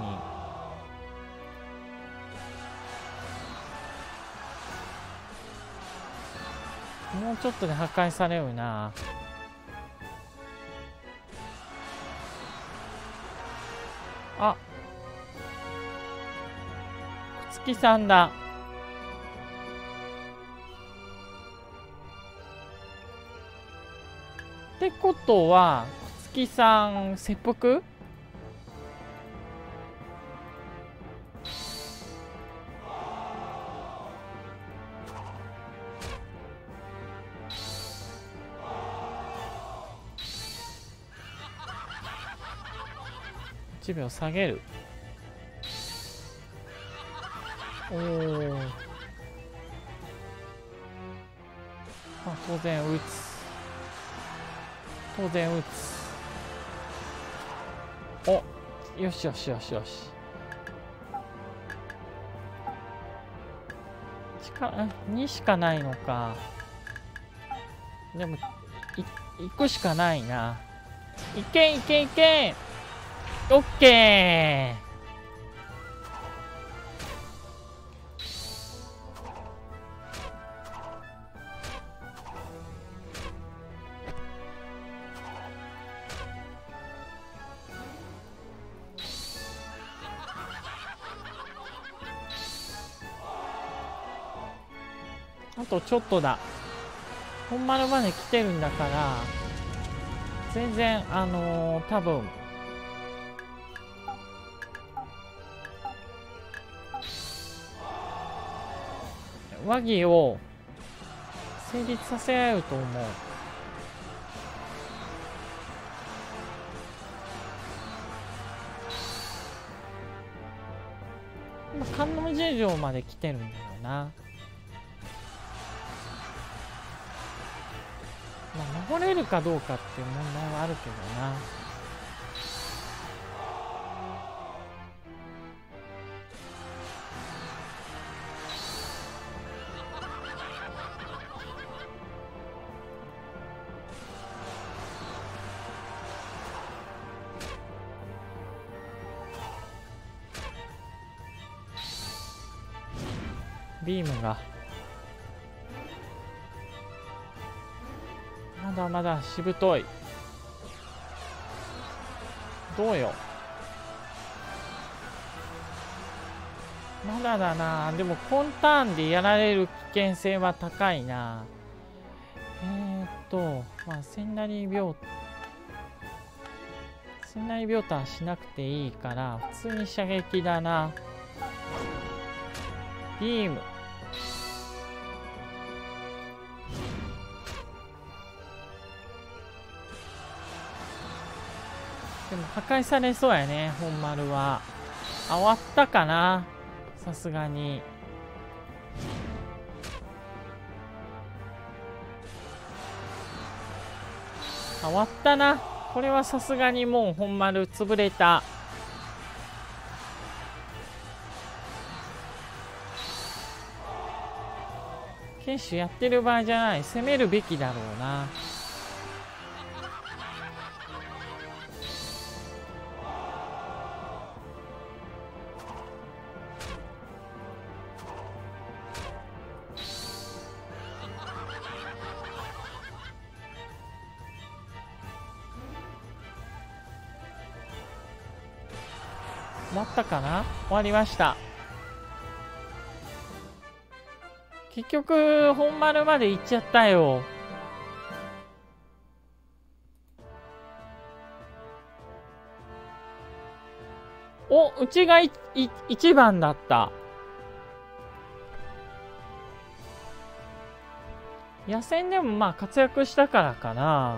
もうちょっとで破壊されるな。あ、くつきさんだ。ってことはくつきさん切腹。いちびょう下げる。おお、まあ当然打つ。当然打つ。お、よしよしよしよし。力にしかないのか。でもい行くしかないな。いけいけいけ。オッケー。あとちょっとだ。本丸まで来てるんだから全然あのー、多分和議を成立させられると思う。今観音寺城まで来てるんだよな。まあ登れるかどうかっていう問題はあるけどな。ビームがまだまだしぶとい。どうよ。まだだな。でも今ターンでやられる危険性は高いな。えー、っとまあ千成秒千成秒ターンしなくていいから普通に射撃だな。ビーム。でも破壊されそうやね、本丸は。あ、終わったかな、さすがに。 あ、終わったな。これはさすがにもう本丸潰れた。剣士やってる場合じゃない。攻めるべきだろうな。終わったかな。終わりました。結局本丸まで行っちゃったよ。お、うちがいい一番だった。野戦でもまあ活躍したからかな。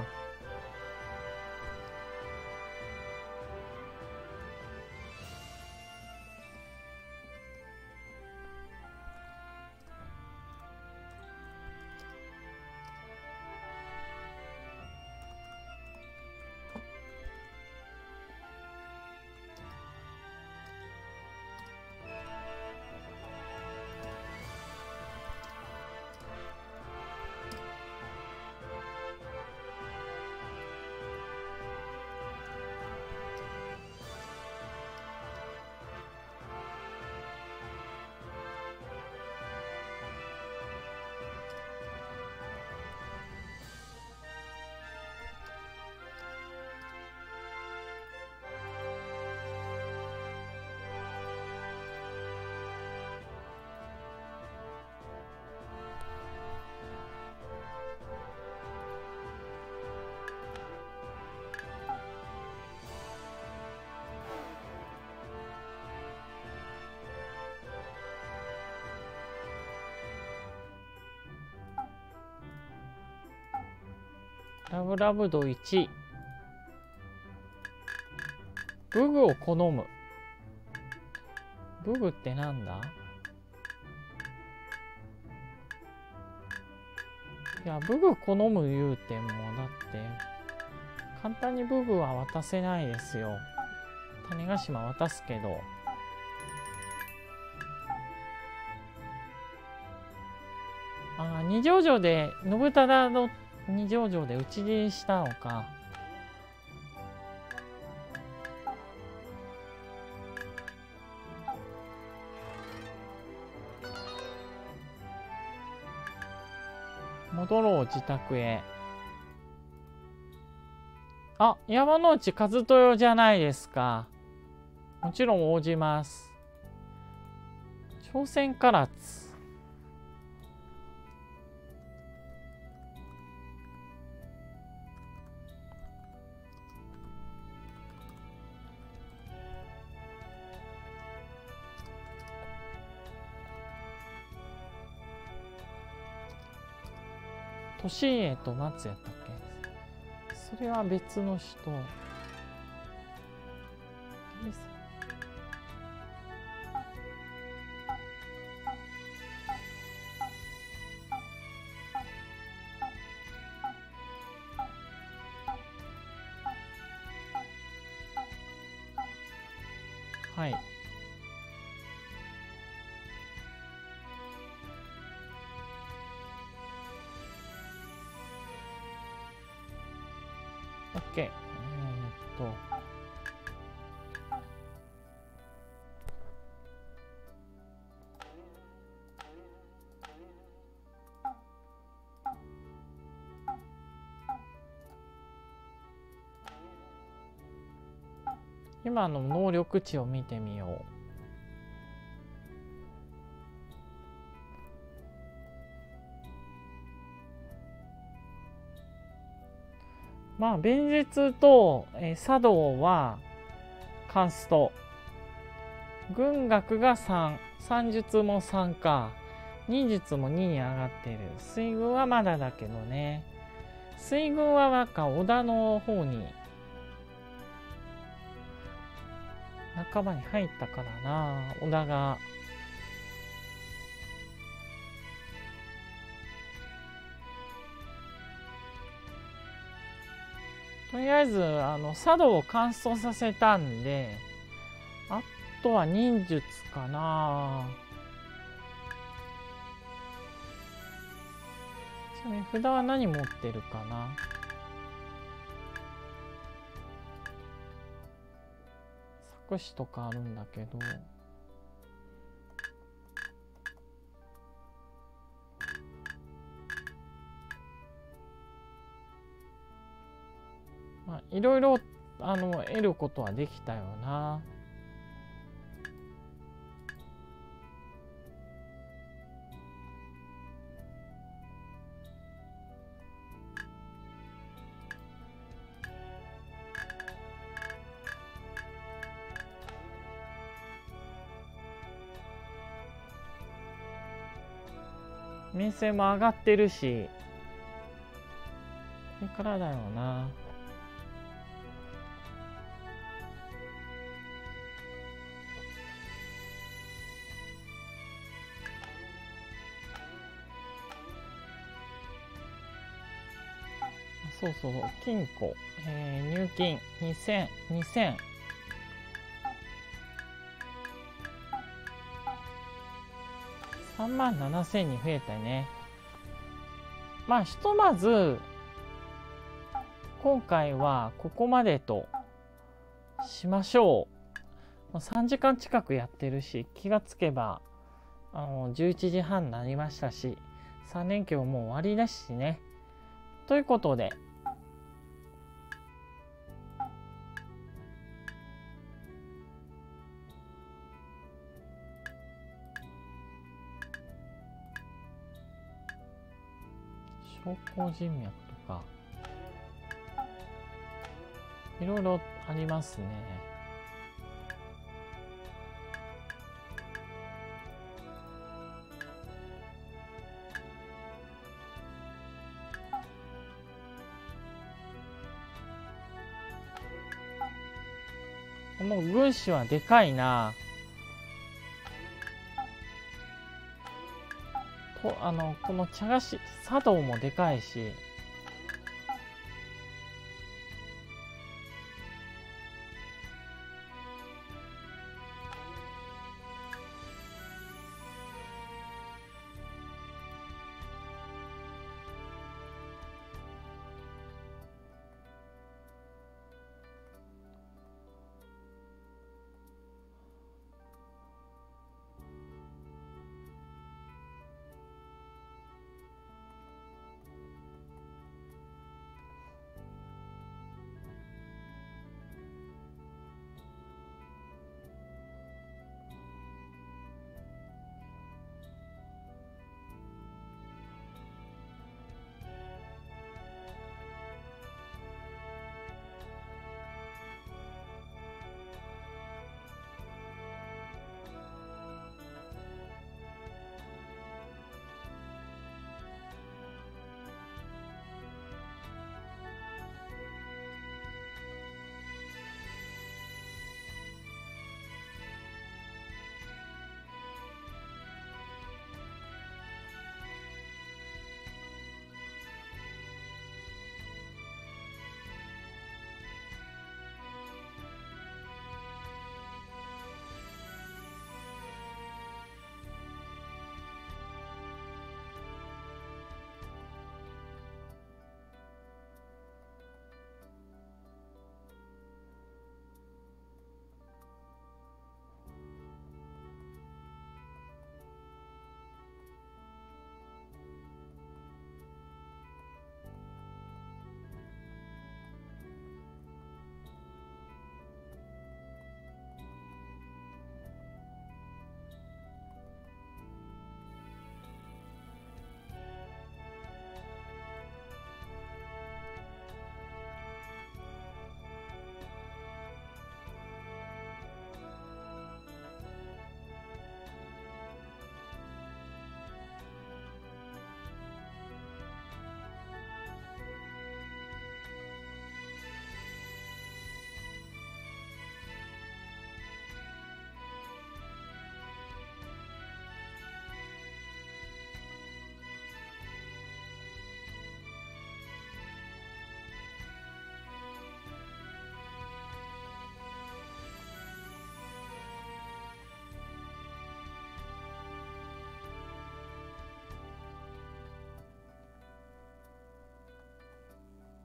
ラブラブ度いち。ブグを好む。ブグってなんだ。いや、ブグ好む言うても、だって、簡単にブグは渡せないですよ。種子島渡すけど。ああ、二条城で、信忠の二条城で討ち死にしたのか。戻ろう、自宅へ。あ、山之内和豊じゃないですか。もちろん応じます。朝鮮唐津。利家と松やったっけ。それは別の人です。はい。OK。えーっと。今の能力値を見てみよう。まあ、弁術と、えー、茶道はカースト。軍学がさん。算術もさんか。忍術もにに上がってる。水軍はまだだけどね。水軍はなんか織田の方に仲間に入ったからな。織田が。 とりあえずあの茶道を乾燥させたんで、あとは忍術かな。ちなみに札は何持ってるかな。作詞とかあるんだけど、まあいろいろあの得ることはできたよな。民生も上がってるし、これからだよな。そうそうそう、金庫、えー、入金にせん、にせん。さんまんななせんに増えたね。まあひとまず今回はここまでとしましょう。さんじかん近くやってるし、気がつけばあのじゅういちじはんになりましたし、さん連休ももう終わりですしね。ということで、症候人脈とかいろいろありますね。この軍師はでかいな。とあのこの茶菓子茶道もでかいし、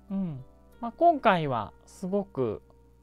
うんまあ、今回はすごく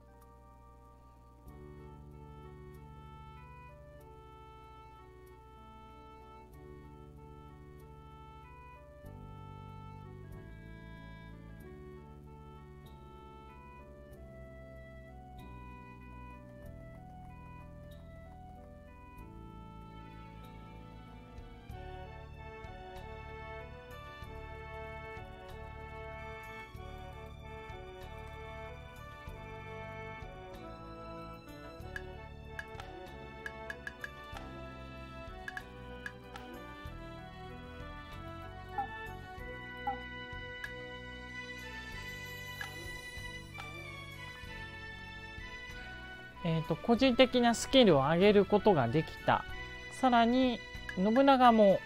えーと個人的なスキルを上げることができた。さらに信長も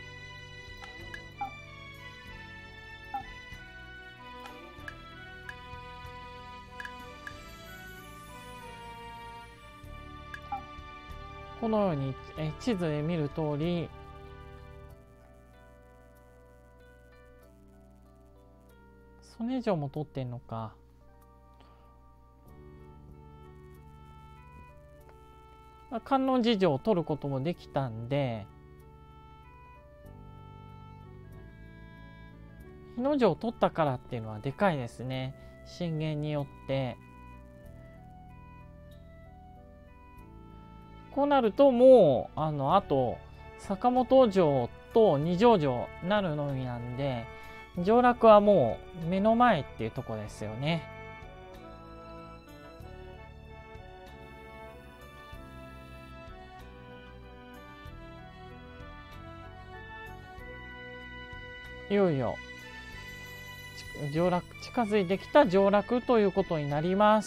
このように、え地図で見る通り曽根城も取ってんのか。観音寺城を取ることもできたんで、日野城を取ったからっていうのはでかいですね。進言によってこうなるともうあのあと坂本城と二条城なるのみなんで、上洛はもう目の前っていうとこですよね。いよいよ上洛近づいてきた上洛ということになります。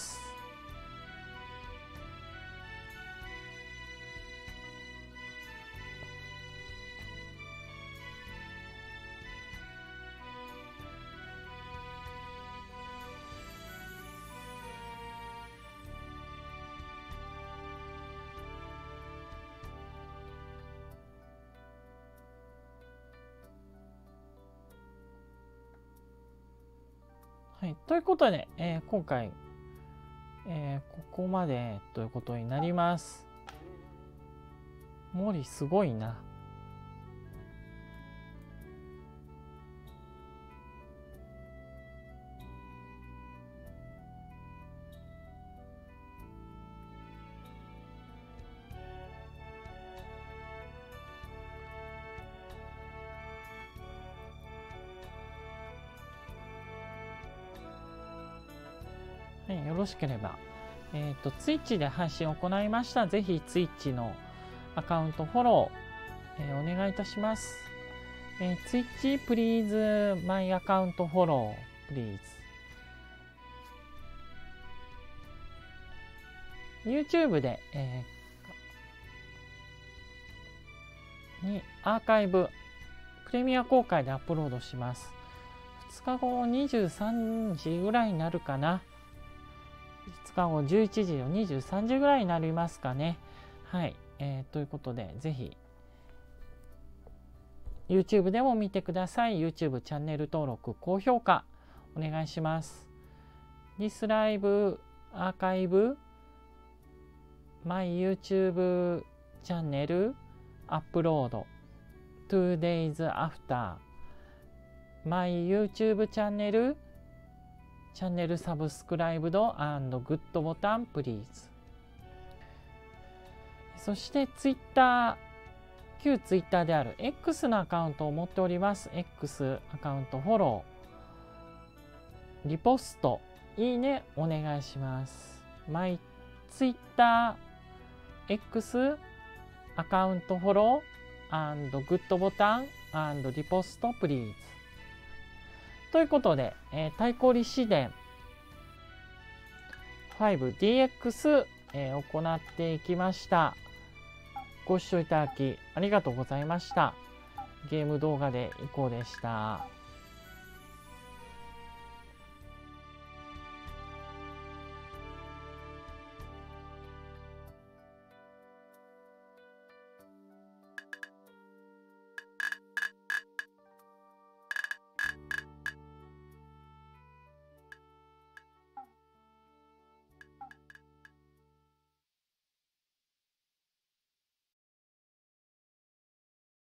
はい、ということで、えー、今回、えー、ここまでということになります。森すごいな。よろしければ、えっと、ツイッチで配信を行いました。ぜひツイッチのアカウントフォロー、えー、お願いいたします。えー、ツイッチ、プリーズ、マイアカウントフォロー、プリーズ。YouTube で、えー、にアーカイブ、プレミア公開でアップロードします。ふつかごにじゅうさんじぐらいになるかな。ふつかごじゅういちじのにじゅうさんじぐらいになりますかね。はい、えー、ということでぜひ YouTube でも見てください。 YouTube チャンネル登録高評価お願いします。 This Live アーカイブ My YouTube チャンネルアップロード Two days after My YouTube チャンネルチャンネルサブスクライブド&グッドボタンプリーズ。そしてツイッター、旧ツイッターである X のアカウントを持っております。X アカウントフォロー、リポスト、いいねお願いします。マイツイッター X アカウントフォロー&グッドボタン&リポストプリーズ。ということで、えー、太鼓理試練 ファイブディーエックス、えー、行っていきました。ご視聴いただきありがとうございました。ゲーム動画でいこうでした。